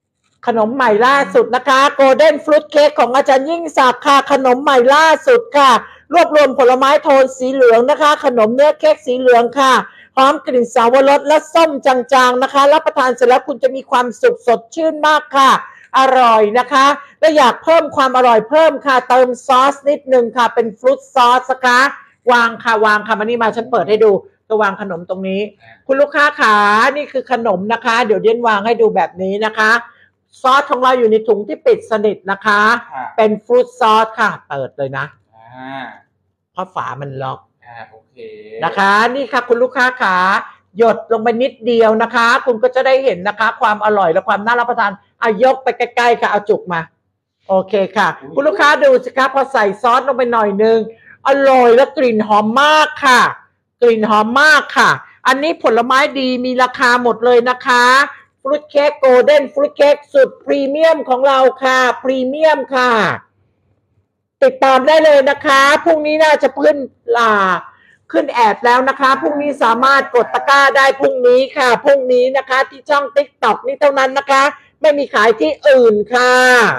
ขนมใหม่ล่าสุดนะคะโกลเด้นฟรุตเค้กของอาจารย์ยิ่งศักดิ์ค่ะขนมใหม่ล่าสุดค่ะรวบรวมผลไม้โทนสีเหลืองนะคะขนมเนื้อเค้กสีเหลืองค่ะหอมกลิ่นสาวรสและส้มจางๆนะคะรับประทานเสร็จแล้วคุณจะมีความสุขสดชื่นมากค่ะอร่อยนะคะและอยากเพิ่มความอร่อยเพิ่มค่ะเติมซอสนิดนึงค่ะเป็นฟรุตซอสนะคะวางค่ะมานี่มาฉันเปิดให้ดูจะวางขนมตรงนี้คุณลูกค้าขานี่คือขนมนะคะเดี๋ยวเดียนวางให้ดูแบบนี้นะคะซอสของเราอยู่ในถุงที่ปิดสนิทนะคะเป็นฟรุตซอสค่ะเปิดเลยนะเพราะฝามันล็อกโอเคนะคะนี่ค่ะคุณลูกค้าขาหยดลงไปนิดเดียวนะคะคุณก็จะได้เห็นนะคะความอร่อยและความน่ารับประทานเอายกไปใกล้ๆค่ะเอาจุกมาโอเคค่ะคุณลูกค้าดูสิคะพอใส่ซอสลงไปหน่อยนึงอร่อยและกลิ่นหอมมากค่ะกลิ่นหอมมากค่ะอันนี้ผลไม้ดีมีราคาหมดเลยนะคะฟรุตเค้กโกลเด้นฟรุตเค้กสุดพรีเมียมของเราค่ะพรีเมียมค่ะติดตามได้เลยนะคะพรุ่งนี้น่าจะขึ้นแอดแล้วนะคะพรุ่งนี้สามารถกดตะกร้าได้พรุ่งนี้ค่ะพรุ่งนี้นะคะที่ช่อง TikTok นี้เท่านั้นนะคะไม่มีขายที่อื่นค่ะ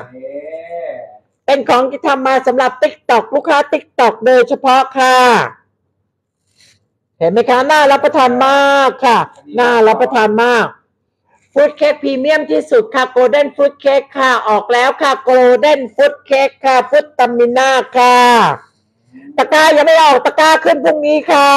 เป็นของที่ทำมาสำหรับ TikTok ลูกค้า TikTok โดยเฉพาะค่ะเห็นไหมคะน่ารับประทานมากค่ะน่ารับประทานมากฟรุตเค้กพรีเมียมที่สุดค่ะโกลเด้นฟรุตเค้กค่ะออกแล้วค่ะโกลเด้นฟรุตเค้กค่ะฟรุตตามิน่าค่ะตะกร้ายังไม่ออกตะกร้าขึ้นพรุ่งนี้ค่ะ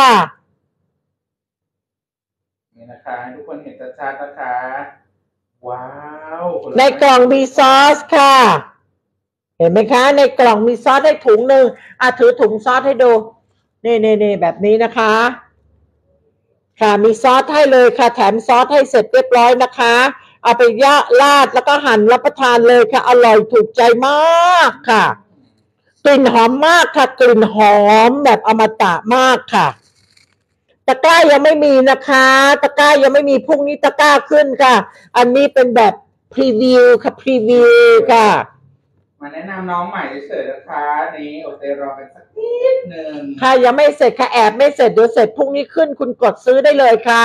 นี่นะคะให้ทุกคนเห็นชัดๆนะคะว้าวในกล่องมีซอสค่ะเห็นไหมคะในกล่องมีซอสให้ถุงหนึ่งถือถุงซอสให้ดูนี่แบบนี้นะคะค่ะมีซอสให้เลยค่ะแถมซอสให้เสร็จเรียบร้อยนะคะเอาไปราดแล้วก็หั่นรับประทานเลยค่ะอร่อยถูกใจมากค่ะกลิ่นหอมมากค่ะกลิ่นหอมแบบอมตะมากค่ะตะกร้ายังไม่มีนะคะตะกร้ายังไม่มีพรุ่งนี้ตะกร้าขึ้นค่ะอันนี้เป็นแบบพรีวิวค่ะพรีวิวค่ะมาแนะนำน้องใหม่เฉยๆนะคะนี้อดใจรอกันสักนิดหนึ่งค่ะยังไม่เสร็จค่ะแอบไม่เสร็จเดี๋ยวเสร็จพรุ่งนี้ขึ้นคุณกดซื้อได้เลยค่ะ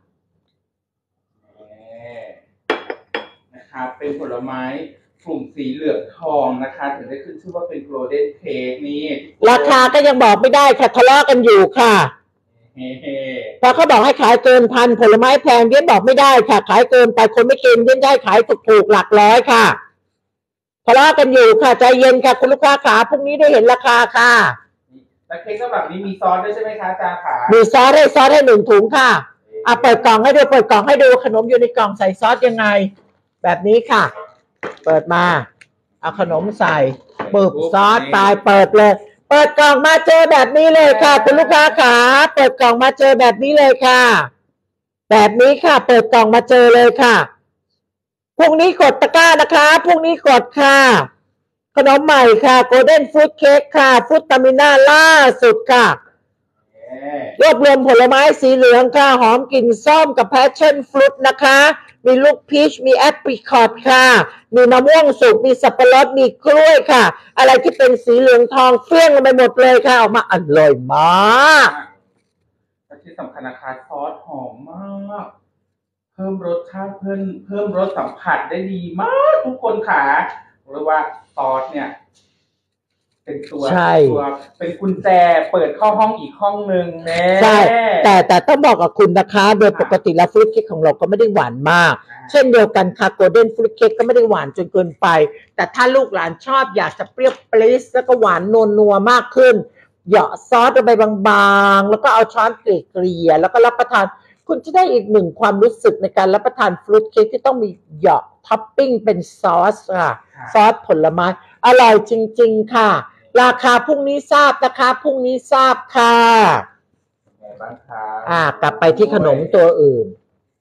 นะครับเป็นผลไม้กลุ่มสีเหลืองทองนะคะถึงได้ขึ้นชื่อว่าเป็นโกลเด้นเค้กนี่ราคาก็ยังบอกไม่ได้ค่ะทะเลาะกันอยู่ค่ะเพราะเขาบอกให้ขายเกินพันผลไม้แพงเดี้ยบอกไม่ได้ค่ะขายเกินไปคนไม่กินเดี้ยได้ขายถูกๆหลักร้อยค่ะทะเลาะกันอยู่ค่ะใจเย็นค่ะคุณลูกค้าขาพรุ่งนี้ได้เห็นราคาค่ะแล้วเค้กก็แบบนี้มีซอสด้วยใช่ไหมคะอาจารย์ขามีซอสให้1 ถุงค่ะเปิดกล่องให้ดูขนมอยู่ในกล่องใส่ซอสยังไงแบบนี้ค่ะเปิดมาเอาขนมใส่ปึ๊บซอสตายเปิดเลยเปิดกล่องมาเจอแบบนี้เลยค่ะคุณลูกค้าขาเปิดกล่องมาเจอแบบนี้เลยค่ะแบบนี้ค่ะเปิดกล่องมาเจอเลยค่ะพรุ่งนี้กดตะกร้านะคะพรุ่งนี้กดค่ะขนมใหม่ค่ะโกลเด้นฟรุตเค้กค่ะฟรุตตามิน่าล่าสุดค่ะรวบรวมผลไม้สีเหลืองค่ะหอมกลิ่นส้มกับแพชชั่นฟรุตนะคะมีลูกพีชมีแอปริคอตค่ะมีมะม่วงสุกมีสับปะรดมีกล้วยค่ะอะไรที่เป็นสีเหลืองทองเฟี้ยงลงไปหมดเลยค่ะออกมาอร่อยมากและที่สำคัญนะคะซอสหอมมากเพิ่มรสชาติเพิ่มรสสัมผัสได้ดีมากทุกคนค่ะเรียกว่าซอสเนี่ยเป็นตัวเป็นกุญแจเปิดเข้าห้องอีกห้องหนึ่งแน่ใช่แต่ต้องบอกกับคุณนะคะโดยปกติแล้วฟรุตเค้กของเราก็ไม่ได้หวานมากเช่นเดียวกันค่ะโกลเด้นฟรุตเค้กก็ไม่ได้หวานจนเกินไปแต่ถ้าลูกหลานชอบอยากจะเปรี้ยวปรี๊ดแล้วก็หวานนัวมากขึ้นเหยาะซอสลงไปบางๆแล้วก็เอาช้อนเกลี่ยแล้วก็รับประทานคุณจะได้อีกหนึ่งความรู้สึกในการรับประทานฟรุตเค้กที่ต้องมีเหยาะท็อปปิ้งเป็นซอสค่ะซอสผลไม้อร่อยจริงๆค่ะราคาพรุ่งนี้ทราบนะคะพรุ่งนี้ทราบค่ะบ้างคะกลับไปที่ขนมตัวอื่น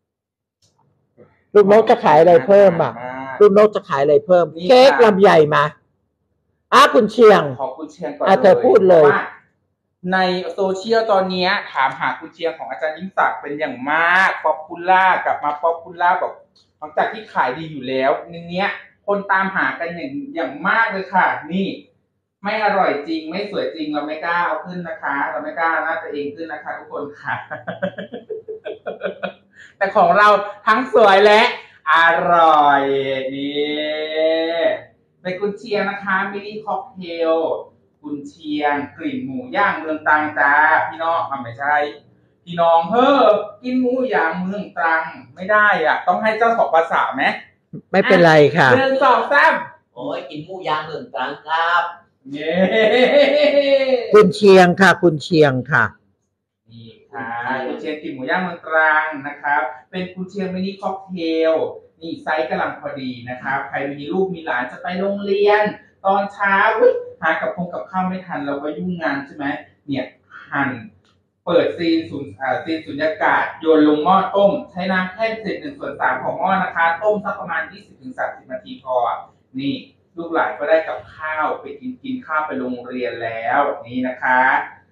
ลูกนกจะขายอะไรเพิ่มลูกนกจะขายอะไรเพิ่มเค้กลำใหญ่มาคุณเชียงขอคุณเชียงก่อนเธอพูดเลยในโซเชียลตอนนี้ถามหาคุณเชียงของอาจารย์ยิ่งศักดิ์เป็นอย่างมากป๊อปปูล่ากลับมาป๊อปปูล่าแบบหลังจากที่ขายดีอยู่แล้วเนี้ยคนตามหากันอย่างมากเลยค่ะนี่ไม่อร่อยจริงไม่สวยจริงเราไม่กล้าเอาขึ้นนะคะเราไม่กล้าน่าจะเองขึ้นนะคะทุกคนค่ะ แต่ของเราทั้งสวยและออร่อยนี่เป็นกุนเชียงนะคะมินิค็อกเทลกุนเชียงกลิ่นหมูย่างเมืองตรังจ้าพี่น้องไม่ใช่พี่น้องกินหมูย่างเมืองตรังไม่ได้อ่ะต้องให้เจ้าของภาษาไหมไม่เป็นไรค่ะ 1 2 3 โอ้ยกินหมูย่างเมืองตรังครับเย้คุณเชียงค่ะ คุณเชียงค่ะนี่ค่ะกุนเชียงกลิ่นหมูย่างเมืองตรังนะครับเป็นกุนเชียงมินิค็อกเทลนี่ไซส์กำลังพอดีนะครับใครมีลูกมีหลานจะไปโรงเรียนตอนเช้าหากับข้าวไม่ทันเราก็ยุ่งงานใช่ไหมเนี่ยหั่นเปิดซีนสุญญากาศโยนลงหม้อต้มใช้น้ำแค่1/3 ของหม้อนะคะต้มสักประมาณ 20-30 นาทีพอนี่ลูกหลานก็ได้กับข้าวไปกินข้าวไปโรงเรียนแล้วนี่นะคะ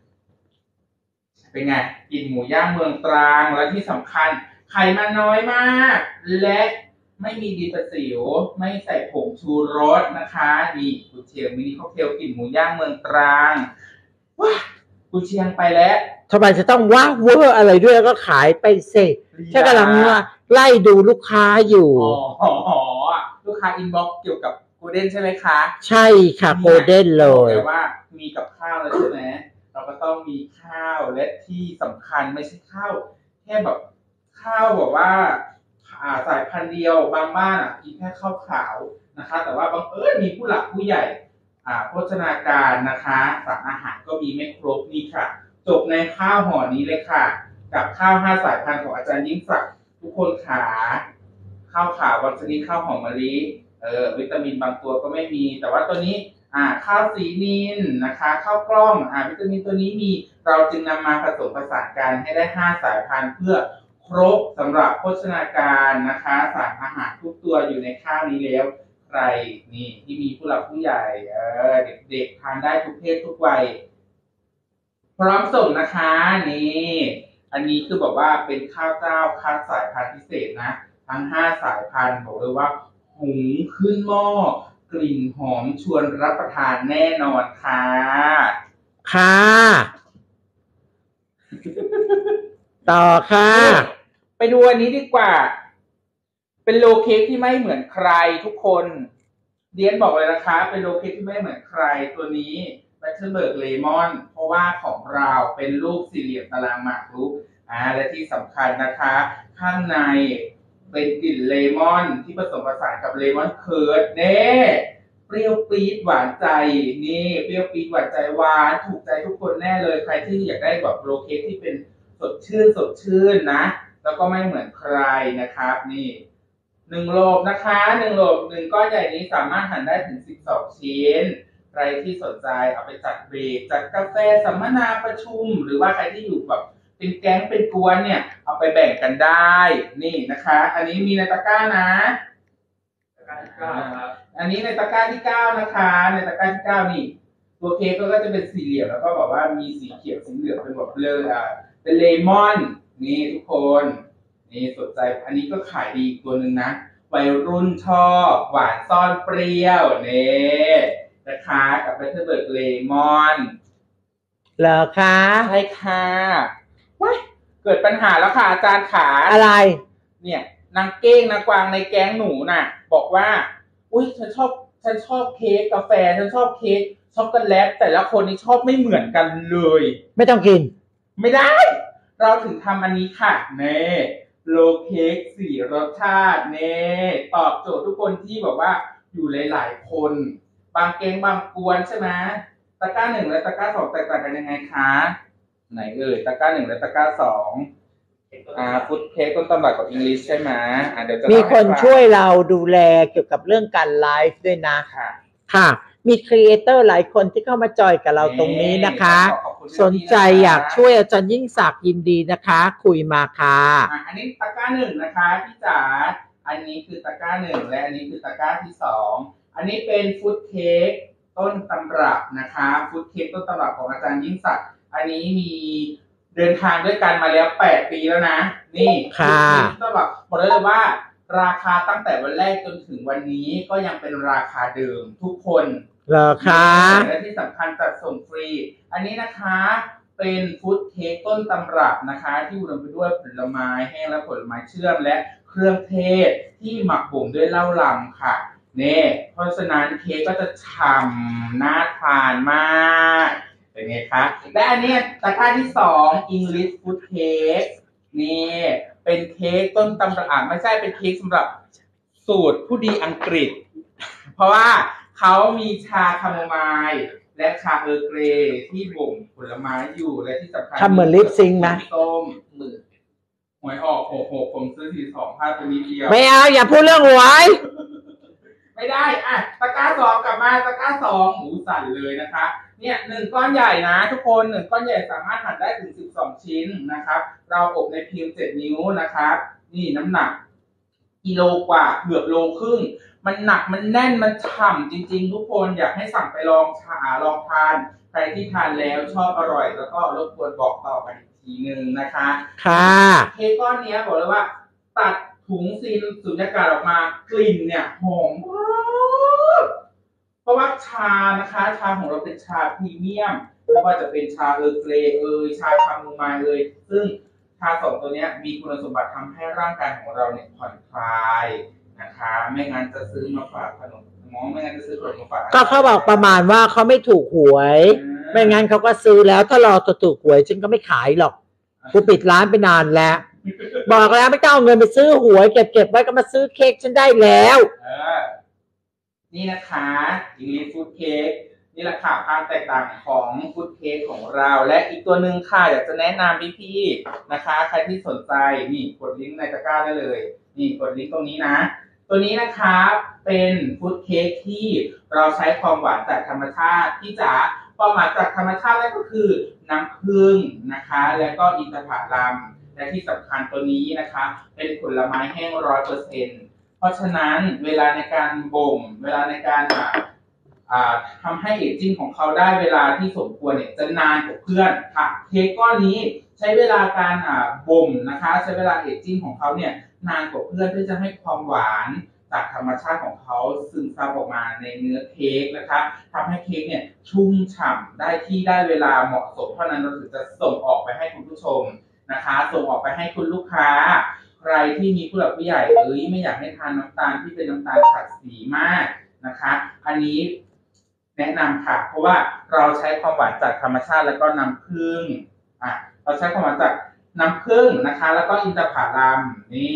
เป็นไงกินหมูย่างเมืองตรังและที่สำคัญไขมันน้อยมากและไม่มีดีประสิวไม่ใส่ผงชูรสนะคะนี่กุนเชียงมินิค็อกเทลกลิ่นหมูย่างเมืองตรังว้ากุนเชียงไปแล้วทำไมจะต้องว้าเวอร์อะไรด้วยแล้วก็ขายไปเสร็จแค่กำลังไล่ดูลูกค้าอยู่ลูกค้าอินบ็อกเกี่ยวกับโกลเด้นใช่ไหมคะใช่ค่ะโกลเด้นเลยแต่ว่ามีกับข้าวแล้วใช่ไหมเราก็ต้องมีข้าวและที่สำคัญไม่ใช่ข้าวแค่แบบข้าวแบบว่าสายพันธุ์เดียวบางบ้านกินแค่ข้าวขาวนะคะแต่ว่าบางมีผู้หลักผู้ใหญ่โภชนาการนะคะสั่งอาหารก็มีไม่ครบนี่ค่ะจบในข้าวห่อนี้เลยค่ะกับข้าว5 สายพันธุ์ของอาจารย์ยิ่งศักดิ์ทุกคนขาข้าวขาวบางชนิดข้าวหอมมะลิวิตามินบางตัวก็ไม่มีแต่ว่าตัวนี้ข้าวสีนินนะคะข้าวกล้องวิตามินตัวนี้มีเราจึงนำมาผสมผสานกันให้ได้5 สายพันธุ์เพื่อครบสำหรับโภชนาการนะคะสารอาหารทุกตัวอยู่ในข้าวนี้แล้วใครนี่ที่มีผู้หลักผู้ใหญ่เด็กๆทานได้ทุกเพศทุกวัยพร้อมส่งนะคะนี่อันนี้คือบอกว่าเป็นข้าวเจ้าคัดสายพันธุ์พิเศษนะทั้ง5 สายพันธุ์บอกเลยว่าหุงขึ้นหม้อกลิ่นหอมชวนรับประทานแน่นอนค่ะค่ะต่อค่ะไปดูอันนี้ดีกว่าเป็นโลเค้กที่ไม่เหมือนใครทุกคนเดียนบอกเลยนะคะเป็นโลเค้กที่ไม่เหมือนใครตัวนี้แบทเทิลเบิร์กเลมอนเพราะว่าของเราเป็นรูปสี่เหลี่ยมตารางหมากรุกและที่สำคัญนะคะข้างในเป็นกลิ่นเลมอนที่ผสมผสานกับเลมอนเคิร์ดเน่เปรี้ยวปี๊ดหวานใจนี่เปรี้ยวปี๊ดหวานใจหวานถูกใจทุกคนแน่เลยใครที่อยากได้แบบโลเค้กที่เป็นสดชื่นนะแล้วก็ไม่เหมือนใครนะครับนี่1 โลนะคะ1 โล1 ก้อนใหญ่นี้สามารถหั่นได้ถึง12 ชิ้นใครที่สนใจเอาไปจัดเบรกจัดกาแฟสัมมนาประชุมหรือว่าใครที่อยู่แบบเป็นแก๊งเป็นกวนเนี่ยเอาไปแบ่งกันได้นี่นะคะอันนี้มีในตะกร้านะตะกร้าที่9ครับอันนี้ในตะกร้าที่9นะคะในตะกร้าที่9นี่ตัวเค้กก็จะเป็นสี่เหลี่ยมแล้วก็แบบว่ามีสีเขียวสีเหลืองเป็นแบบเป็นเลมอนนี่ทุกคนนี่สนใจอันนี้ก็ขายดีตัวนึงนะวัยรุ่นชอบหวานซ่อนเปรี้ยวนี่นะคะกับแบทเทิลเบิร์กเลมอนเหรอคะใช่ค่ะว้ายเกิดปัญหาแล้วค่ะอาจารย์ขาอะไรเนี่ยนางเก้งนางกวางในแก๊งหนูน่ะบอกว่าอุ้ยฉันชอบเค้กกาแฟฉันชอบเค้กช็อกโกแลตแต่ละคนนี่ชอบไม่เหมือนกันเลยไม่ต้องกินไม่ได้เราถึงทำอันนี้ค่ะเน่โลเค้ก4 รสชาติเน่ตอบโจทย์ทุกคนที่แบบว่าอยู่หลายๆคนบางแก๊งบางกวนใช่ไหมตะกร้า1และตะกร้า2แตกต่างกันยังไงคะไหนตะกร้า1และตะกร้า2ฟุตเค้กต้นตำรับกับอังกฤษใช่ไหมเดี๋ยวจะมีคนช่วยเราดูแลเกี่ยวกับเรื่องการไลฟ์ด้วยนะค่ะมีครีเอเตอร์หลายคนที่เข้ามาจอยกับเราตรงนี้นะคะสนใจอยากช่วยอาจารย์ยิ่งศักดิ์ยินดีนะคะคุยมาค่ะอันนี้ตะกร้า1นะคะพี่จ๋าอันนี้คือตะกร้า1และอันนี้คือตะกร้าที่2อันนี้เป็นฟุตเค้กต้นตำรับนะคะฟุตเค้กต้นตำรับของอาจารย์ยิ่งศักดิ์อันนี้มีเดินทางด้วยกันมาแล้ว8 ปีแล้วนะนี่ค่ะต้นตำรับบอกเลยว่าราคาตั้งแต่วันแรกจนถึงวันนี้ก็ยังเป็นราคาเดิมทุกคนเหรอคะและที่สำคัญจัดส่งฟรีอันนี้นะคะเป็นฟุตเค้กต้นตำรับนะคะที่อุดมไปด้วยผลไม้แห้งและผลไม้เชื่อมและเครื่องเทศที่หมักบ่มด้วยเหล้าลำค่ะเนี่ยเพราะฉะนั้นเค้กก็จะฉ่ำน่าทานมากเป็นไงคะและอันนี้ตะกร้าที่2 English Food Cake นี่เป็นเค้กต้นตำรับไม่ใช่เป็นเค้กสำหรับสูตรผู้ดีอังกฤษเพราะว่าเขามีชาคาโมไมล์และชาเออร์เกรย์ที่บ่มผลไม้อยู่และที่สำคัญทำเหมือนลิปซิงค์ไหมต้มมือหวยออก66ผมซื้อ42พลาดไปนิดเดียวไม่เอาอย่าพูดเรื่องหวยไม่ได้อ่ะตะกร้า2กลับมาตะกร้า2หมูสั่นเลยนะคะเนี่ย1ก้อนใหญ่นะทุกคน1ก้อนใหญ่สามารถหั่นได้ถึง12ชิ้นนะครับเราอบในพิมพ์7นิ้วนะครับนี่น้ำหนักกิโลกว่าเกือบโลครึ่งมันหนักมันแน่นมันฉ่ำจริงๆทุกคนอยากให้สั่งไปลองทานใครที่ทานแล้วชอบอร่อยแล้วก็รบกวนบอกต่อกันอีกทีนึงนะคะค่ะเค้กก้อนนี้บอกเลยว่าตัดถุงซีนสุญญากาศออกมากลิ่นเนี่ยหอมมากเพราะว่าชานะคะชาของเราเป็นชาพรีเมียมไม่ว่าจะเป็นชาเออร์เกรย์ชาคาโมไมล์ซึ่งชา2ตัวนี้มีคุณสมบัติทำให้ร่างกายของเราเนี่ยผ่อนคลายนะคะไม่งั้นจะซื้อมาฝากขนมไม่งั้นจะซื้อขนมมาฝากก็เขาบอกประมาณว่าเขาไม่ถูกหวยไม่งั้นเขาก็ซื้อแล้วถ้ารอถูกหวยฉันก็ไม่ขายหรอกกูปิดร้านไปนานแล้วบอกแล้วไม่ต้องเอาเงินไปซื้อหวยเก็บไว้ก็มาซื้อเค้กฉันได้แล้วนี่นะคะEnglish Food Cake นี่แหละค่ะความแตกต่างของฟู้ดเค้กของเราและอีกตัวหนึ่งค่ะอยากจะแนะนำพี่ๆนะคะใครที่สนใจนี่กดลิงก์ในตะกร้าได้เลยนี่กดลิงก์ตรงนี้นะตัวนี้นะคะเป็นฟู้ดเค้กที่เราใช้ความหวานจากธรรมชาติที่จะความหวานจากธรรมชาตินั่นก็คือน้ำผึ้งนะคะแล้วก็อินทผลัมและที่สำคัญตัวนี้นะคะเป็นผลไม้แห้ง 100%เพราะฉะนั้นเวลาในการบ่มเวลาในการทำให้เอจจิ้งของเขาได้เวลาที่สมควรเนี่ยจะนานกว่าเพื่อนค่ะเค้กก้อนนี้ใช้เวลาการบ่มนะคะใช้เวลาเอจจิ้งของเขาเนี่ยนานกว่าเพื่อนที่จะให้ความหวานจากธรรมชาติของเขาซึมซับออกมาในเนื้อเค้กนะคะทำให้เค้กเนี่ยชุ่มฉ่ำได้ที่ได้เวลาเหมาะสมเท่านั้นเราถึงจะส่งออกไปให้คุณผู้ชมนะคะส่งออกไปให้คุณลูกค้าใครที่มีผู้หลักผู้ใหญ่ไม่อยากให้ทานน้ำตาลที่เป็นน้ำตาลขัดสีมากนะคะอันนี้แนะนำค่ะเพราะว่าเราใช้ความหวานจากธรรมชาติแล้วก็น้ำผึ้งเราใช้ความหวานจากน้ำผึ้งนะคะแล้วก็อินทผลัมนี่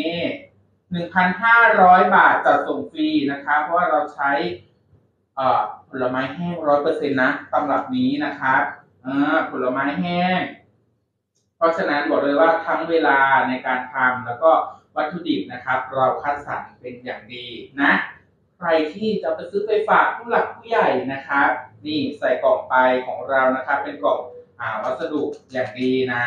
1,500 บาทจัดส่งฟรีนะคะเพราะว่าเราใช้ผลไม้แห้ง 100% นะตำรับนี้นะครับผลไม้แห้งเพราะฉะนั้นบอกเลยว่าทั้งเวลาในการทำแล้วก็วัตถุดิบนะครับเราคัดสรรเป็นอย่างดีนะใครที่จะไปซื้อไปฝากผู้หลักผู้ใหญ่นะครับนี่ใส่กล่องไปของเรานะครับเป็นกล่องวัสดุอย่างดีนะ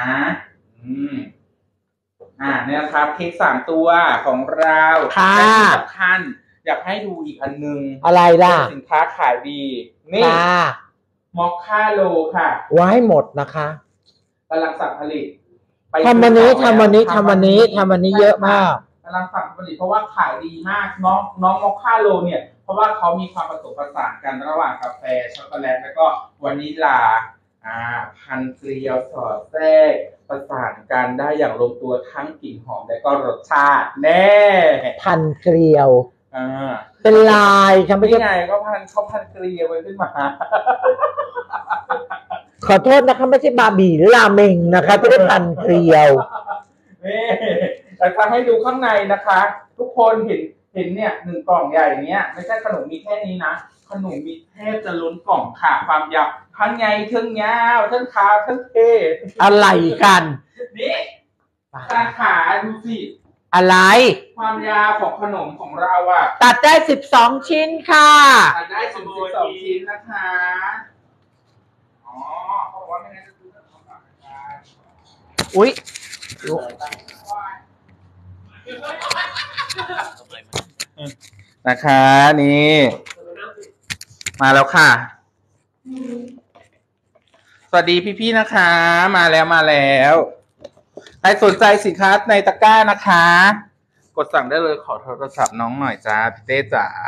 เนี่ยครับเค้ก3ตัวของเราและที่สำคัญอยากให้ดูอีกอันนึงอะไรล่ะสินค้าขายดีนี่มอคค่าโลค่ะไว้หมดนะคะกำลังสั่งผลิตทำวันนี้เยอะมากกำลังสั่งผลิตเพราะว่าขายดีมากน้องมอคค่าโลเนี่ยเพราะว่าเขามีความผสมผสานกันระหว่างกาแฟช็อกโกแลตแล้วก็วานิลลาพันเกลียวสอดแทรกประสานกันได้อย่างลงตัวทั้งกลิ่นหอมและก็รสชาติแน่พันเกลียวเป็นลายครับไม่ใช่ไงก็เขาพันเกลียวไว้ขึ้นมาขอโทษนะคะไม่ใช่บาร์บี้ราเมงนะคะไม่ได้พันเกลียวนี่แต่จะให้ดูข้างในนะคะทุกคนเห็นเนี่ย1กล่องใหญ่เนี้ยไม่ใช่ขนมมีแค่นี้นะขนมมีแทบจะล้นกล่องค่ะความยาวทั้งใหญ่ทั้งยาวทั้งขาวทั้งเท่อะไรกันนี่ขาดูสิอะไรความยาวของขนมของเราตัดได้12ชิ้นค่ะตัดได้12ชิ้นนะคะเพราะว่าไม่งั้นจะดูอุ๊ยนะคะนี่มาแล้วค่ะสวัสดีพี่ๆนะคะมาแล้วใครสนใจสินค้าในตะกร้านะคะกดสั่งได้เลยขอโทรศัพท์น้องหน่อยจ้าพี่เต้จ๋า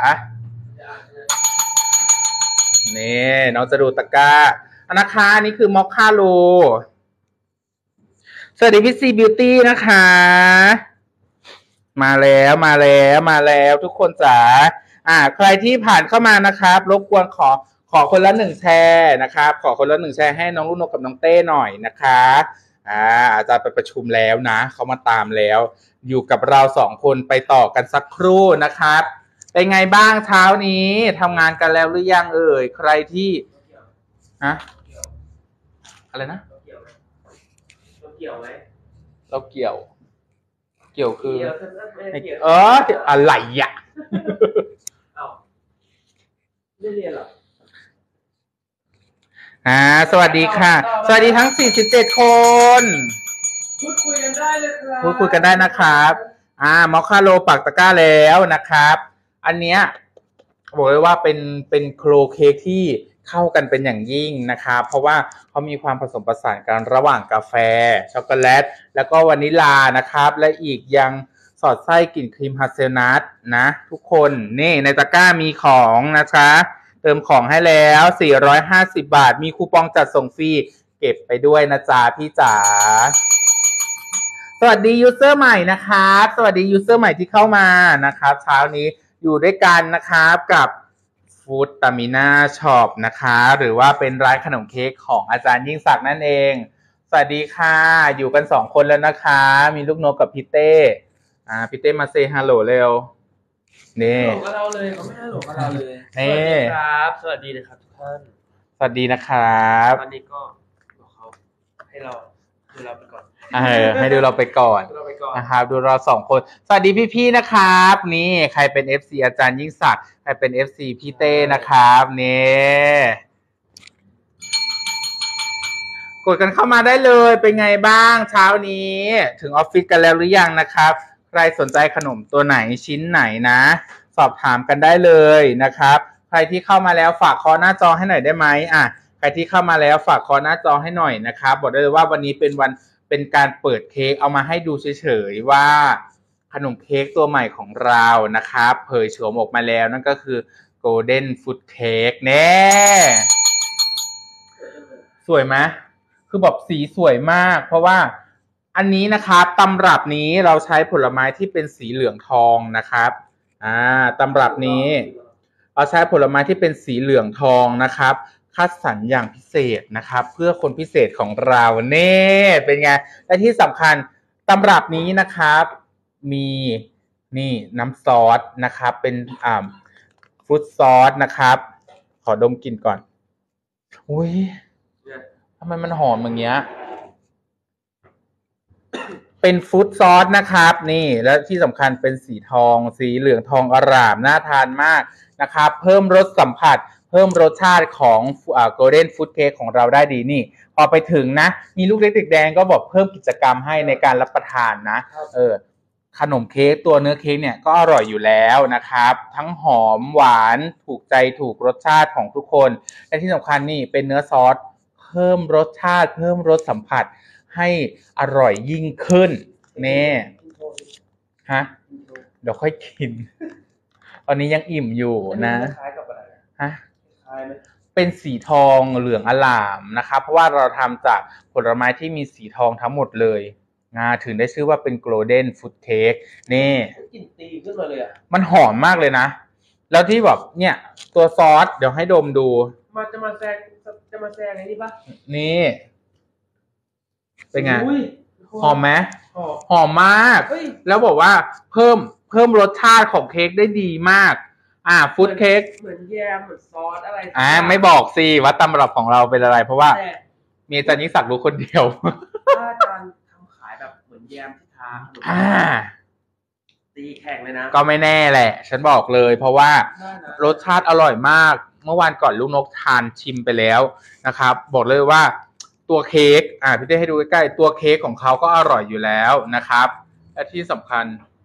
นี่น้องจะดูตะกร้านะคะนี่คือมอคค่าโลสวัสดีพี่ซีบิวตี้นะคะมาแล้วทุกคนจ๋าใครที่ผ่านเข้ามานะครับรบกวนขอคนละ1แชร์นะครับขอคนละ1แชร์ให้น้องลูกนกกับน้องเต้หน่อยนะคะอาจารย์ไปประชุมแล้วนะเขามาตามแล้วอยู่กับเรา2คนไปต่อกันสักครู่นะครับเป็นไงบ้างเช้านี้ทำงานกันแล้วหรือยังเอ่ยใครที่อะไรนะเราเกี่ยวไหมเราเกี่ยวคืออะไรอ่ะไม่เรียนหรอสวัสดีค่ะสวัสดีทั้ง47คนพูดคุยกันได้เลยครับพูดคุยกันได้นะครับมอคคาโลปักตะกร้าแล้วนะครับอันเนี้ยบอกเลยว่าเป็นโครเค้กที่เข้ากันเป็นอย่างยิ่งนะครับเพราะว่าเขามีความผสมผสานกันระหว่างกาแฟช็อกโกแลตแล้วก็วานิลลานะครับและอีกยังสอดไส้กลิ่นครีมฮัสเซลนัทนะทุกคนนี่ในตะกร้ามีของนะคะเติมของให้แล้ว450 บาทมีคูปองจัดส่งฟรีเก็บไปด้วยนะจ๊ะพี่จ๋าสวัสดียูเซอร์ใหม่นะครับสวัสดียูเซอร์ใหม่ที่เข้ามานะครับเช้านี้อยู่ด้วยกันนะครับกับฟู้ดตามิน่าช็อปนะคะหรือว่าเป็นร้านขนมเค้กของอาจารย์ยิ่งศักดิ์นั่นเองสวัสดีค่ะอยู่กัน2คนแล้วนะคะมีลูกนกกับพี่เต้พี่เต้มาเซฮัลโหลเร็วนี่ฮัลโหลกับเราเลยเขาไม่ฮัลโหลกับเราเลยสวัสดีครับสวัสดีนะครับทุกท่านสวัสดีนะครับตอนนี้ก็บอกเขาให้เราดูเราไปก่อนให้ดูเราไปก่อนนะครับดูเรา2คนสวัสดีพี่ๆนะครับนี่ใครเป็น FC อาจารย์ยิ่งศักดิ์ใครเป็น FC พี่เต้นะครับนี่กดกันเข้ามาได้เลยเป็นไงบ้างเช้านี้ถึงออฟฟิศกันแล้วหรือยังนะครับใครสนใจขนมตัวไหนชิ้นไหนนะสอบถามกันได้เลยนะครับใครที่เข้ามาแล้วฝากเคาะหน้าจอให้หน่อยได้ไหมใครที่เข้ามาแล้วฝากเคาะหน้าจอให้หน่อยนะครับบอกได้เลยว่าวันนี้เป็นการเปิดเค้กเอามาให้ดูเฉยๆว่าขนมเค้กตัวใหม่ของเรานะครับเผยโฉมออกมาแล้วนั่นก็คือ Golden Food Cake แน่สวยไหมคือแบบสีสวยมากเพราะว่าอันนี้นะครับตำรับนี้เราใช้ผลไม้ที่เป็นสีเหลืองทองนะครับตำรับนี้เราใช้ผลไม้ที่เป็นสีเหลืองทองนะครับคัดสรรอย่างพิเศษนะครับเพื่อคนพิเศษของเราเน่เป็นไงและที่สำคัญตำรับนี้นะครับมีนี่น้ำซอสนะครับเป็นฟรุตซอสนะครับขอดมกลิ่นก่อนอุ้ยทำไมมันหอมอย่างเงี้ยเป็นฟรุตซอสนะครับนี่และที่สำคัญเป็นสีทองสีเหลืองทองอร่ามน่าทานมากนะครับเพิ่มรสสัมผัสเพิ่มรสชาติของGolden Food Cake ของเราได้ดีนี่พอไปถึงนะมีลูกเล็กแดงก็บอกเพิ่มกิจกรรมให้ในการรับประทานนะขนมเค้กตัวเนื้อเค้กเนี่ยก็อร่อยอยู่แล้วนะครับทั้งหอมหวานถูกใจถูกรสชาติของทุกคนและที่สำคัญนี่เป็นเนื้อซอสเพิ่มรสชาติเพิ่มรสสัมผัสให้อร่อยยิ่งขึ้นเน่เดี๋ยวค่อยกินตอนนี้ยังอิ่มอยู่นะเป็นสีทองเหลืองอล่ามนะครับเพราะว่าเราทำจากผลไม้ที่มีสีทองทั้งหมดเลยถึงได้ชื่อว่าเป็น Golden Food Cake นี่กลิ่นตีขึ้นมาเลยมันหอมมากเลยนะแล้วที่แบบเนี่ยตัวซอสเดี๋ยวให้ดมดูจะมาแซงไอ้นี่ปะนี่เป็นไงหอมไหมหอมมากแล้วบอกว่าเพิ่มรสชาติของเค้กได้ดีมากฟู้ดเค้กเหมือนแยมเหมือนซอสอะไรไม่บอกสิว่าตำรับของเราเป็นอะไรเพราะว่ามีอาจารย์ยิ่งศักดิ์รู้คนเดียวอาจารย์ทำขายแบบเหมือนแยมที่ทาตีแข่งเลยนะก็ไม่แน่แหละฉันบอกเลยเพราะว่ารสชาติอร่อยมากเมื่อวานก่อนลูกนกทานชิมไปแล้วนะครับบอกเลยว่าตัวเค้กพี่เต้ให้ดูใกล้ๆตัวเค้กของเขาก็อร่อยอยู่แล้วนะครับและที่สำคัญ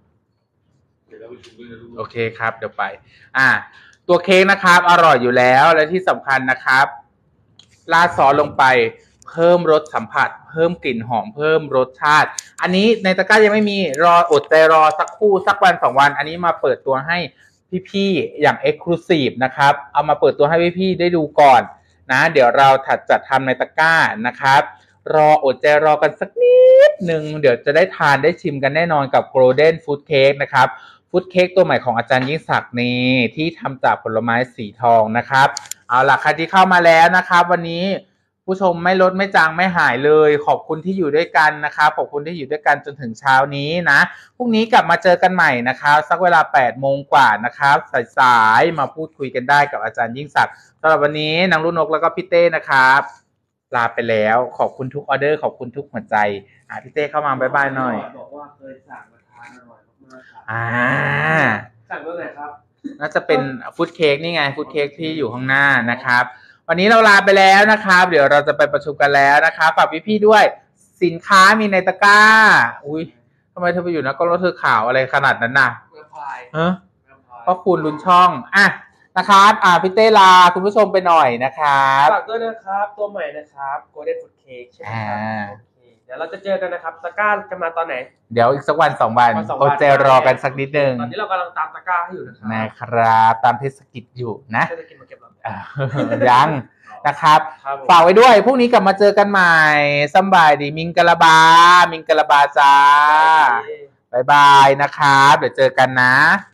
โอเคครับเดี๋ยวไปตัวเค้กนะครับอร่อยอยู่แล้วและที่สำคัญนะครับราดซอสลงไปเพิ่มรสสัมผัสเพิ่มกลิ่นหอมเพิ่มรสชาติอันนี้ในตะกร้ายังไม่มีอดใจรอสักครู่สักวัน2วันอันนี้มาเปิดตัวให้พี่ๆอย่าง Exclusive นะครับเอามาเปิดตัวให้พี่ๆได้ดูก่อนนะเดี๋ยวเราจัดทำในตะกร้านะครับอดใจรอกันสักนิดหนึ่งเดี๋ยวจะได้ทานได้ชิมกันแน่นอนกับ Golden Food Cake นะครับฟู้ดเค้กตัวใหม่ของอาจารย์ยิ่งศักดิ์นี่ที่ทำจากผลไม้สีทองนะครับเอาล่ะใครที่เข้ามาแล้วนะครับวันนี้ผู้ชมไม่ลดไม่จางไม่หายเลยขอบคุณที่อยู่ด้วยกันนะครับขอบคุณที่อยู่ด้วยกันจนถึงเช้านี้นะพรุ่งนี้กลับมาเจอกันใหม่นะครับสักเวลา 8 โมงกว่านะครับสายๆมาพูดคุยกันได้กับอาจารย์ยิ่งศักดิ์สำหรับวันนี้นางรุ่นนกแล้วก็พี่เต้นะครับลาไปแล้วขอบคุณทุกออเดอร์ขอบคุณทุกหัวใจพี่เต้เข้ามาบ๊ายบายหน่อยบอกว่าเคยสั่งมาทานอร่อยมากๆครับสั่งเมื่อไหร่ครับน่าจะเป็นฟู้ดเค้กนี่ไงฟู้ดเค้กที่อยู่ข้างหน้านะครับวันนี้เราลาไปแล้วนะครับเดี๋ยวเราจะไปประชุมกันแล้วนะครับฝากพี่ๆด้วยสินค้ามีในตะกร้าอุ้ยทำไมเธอไปอยู่นะก็รถเธอขาวอะไรขนาดนั้นน่ะเพราะคุณลุ้นช่องนะครับพี่เต้ลาคุณผู้ชมไปหน่อยนะครับฝากด้วยนะครับตัวใหม่นะครับ Golden Food Cake ใช่ไหมครับเดี๋ยวเราจะเจอกันนะครับตะกร้าจะมาตอนไหนเดี๋ยวอีกสักวัน2 วันอดใจรอกันสักนิดนึงตอนนี้เรากำลังตามตะกร้าให้อยู่นะครับตามเทศกิจอยู่นะเทศกิจมาเก็บเรายังนะครับฝากไว้ด้วยพรุ่งนี้กลับมาเจอกันใหม่สบายดีมิงกะลาบาจ้าบ๊ายบายนะครับเดี๋ยวเจอกันนะ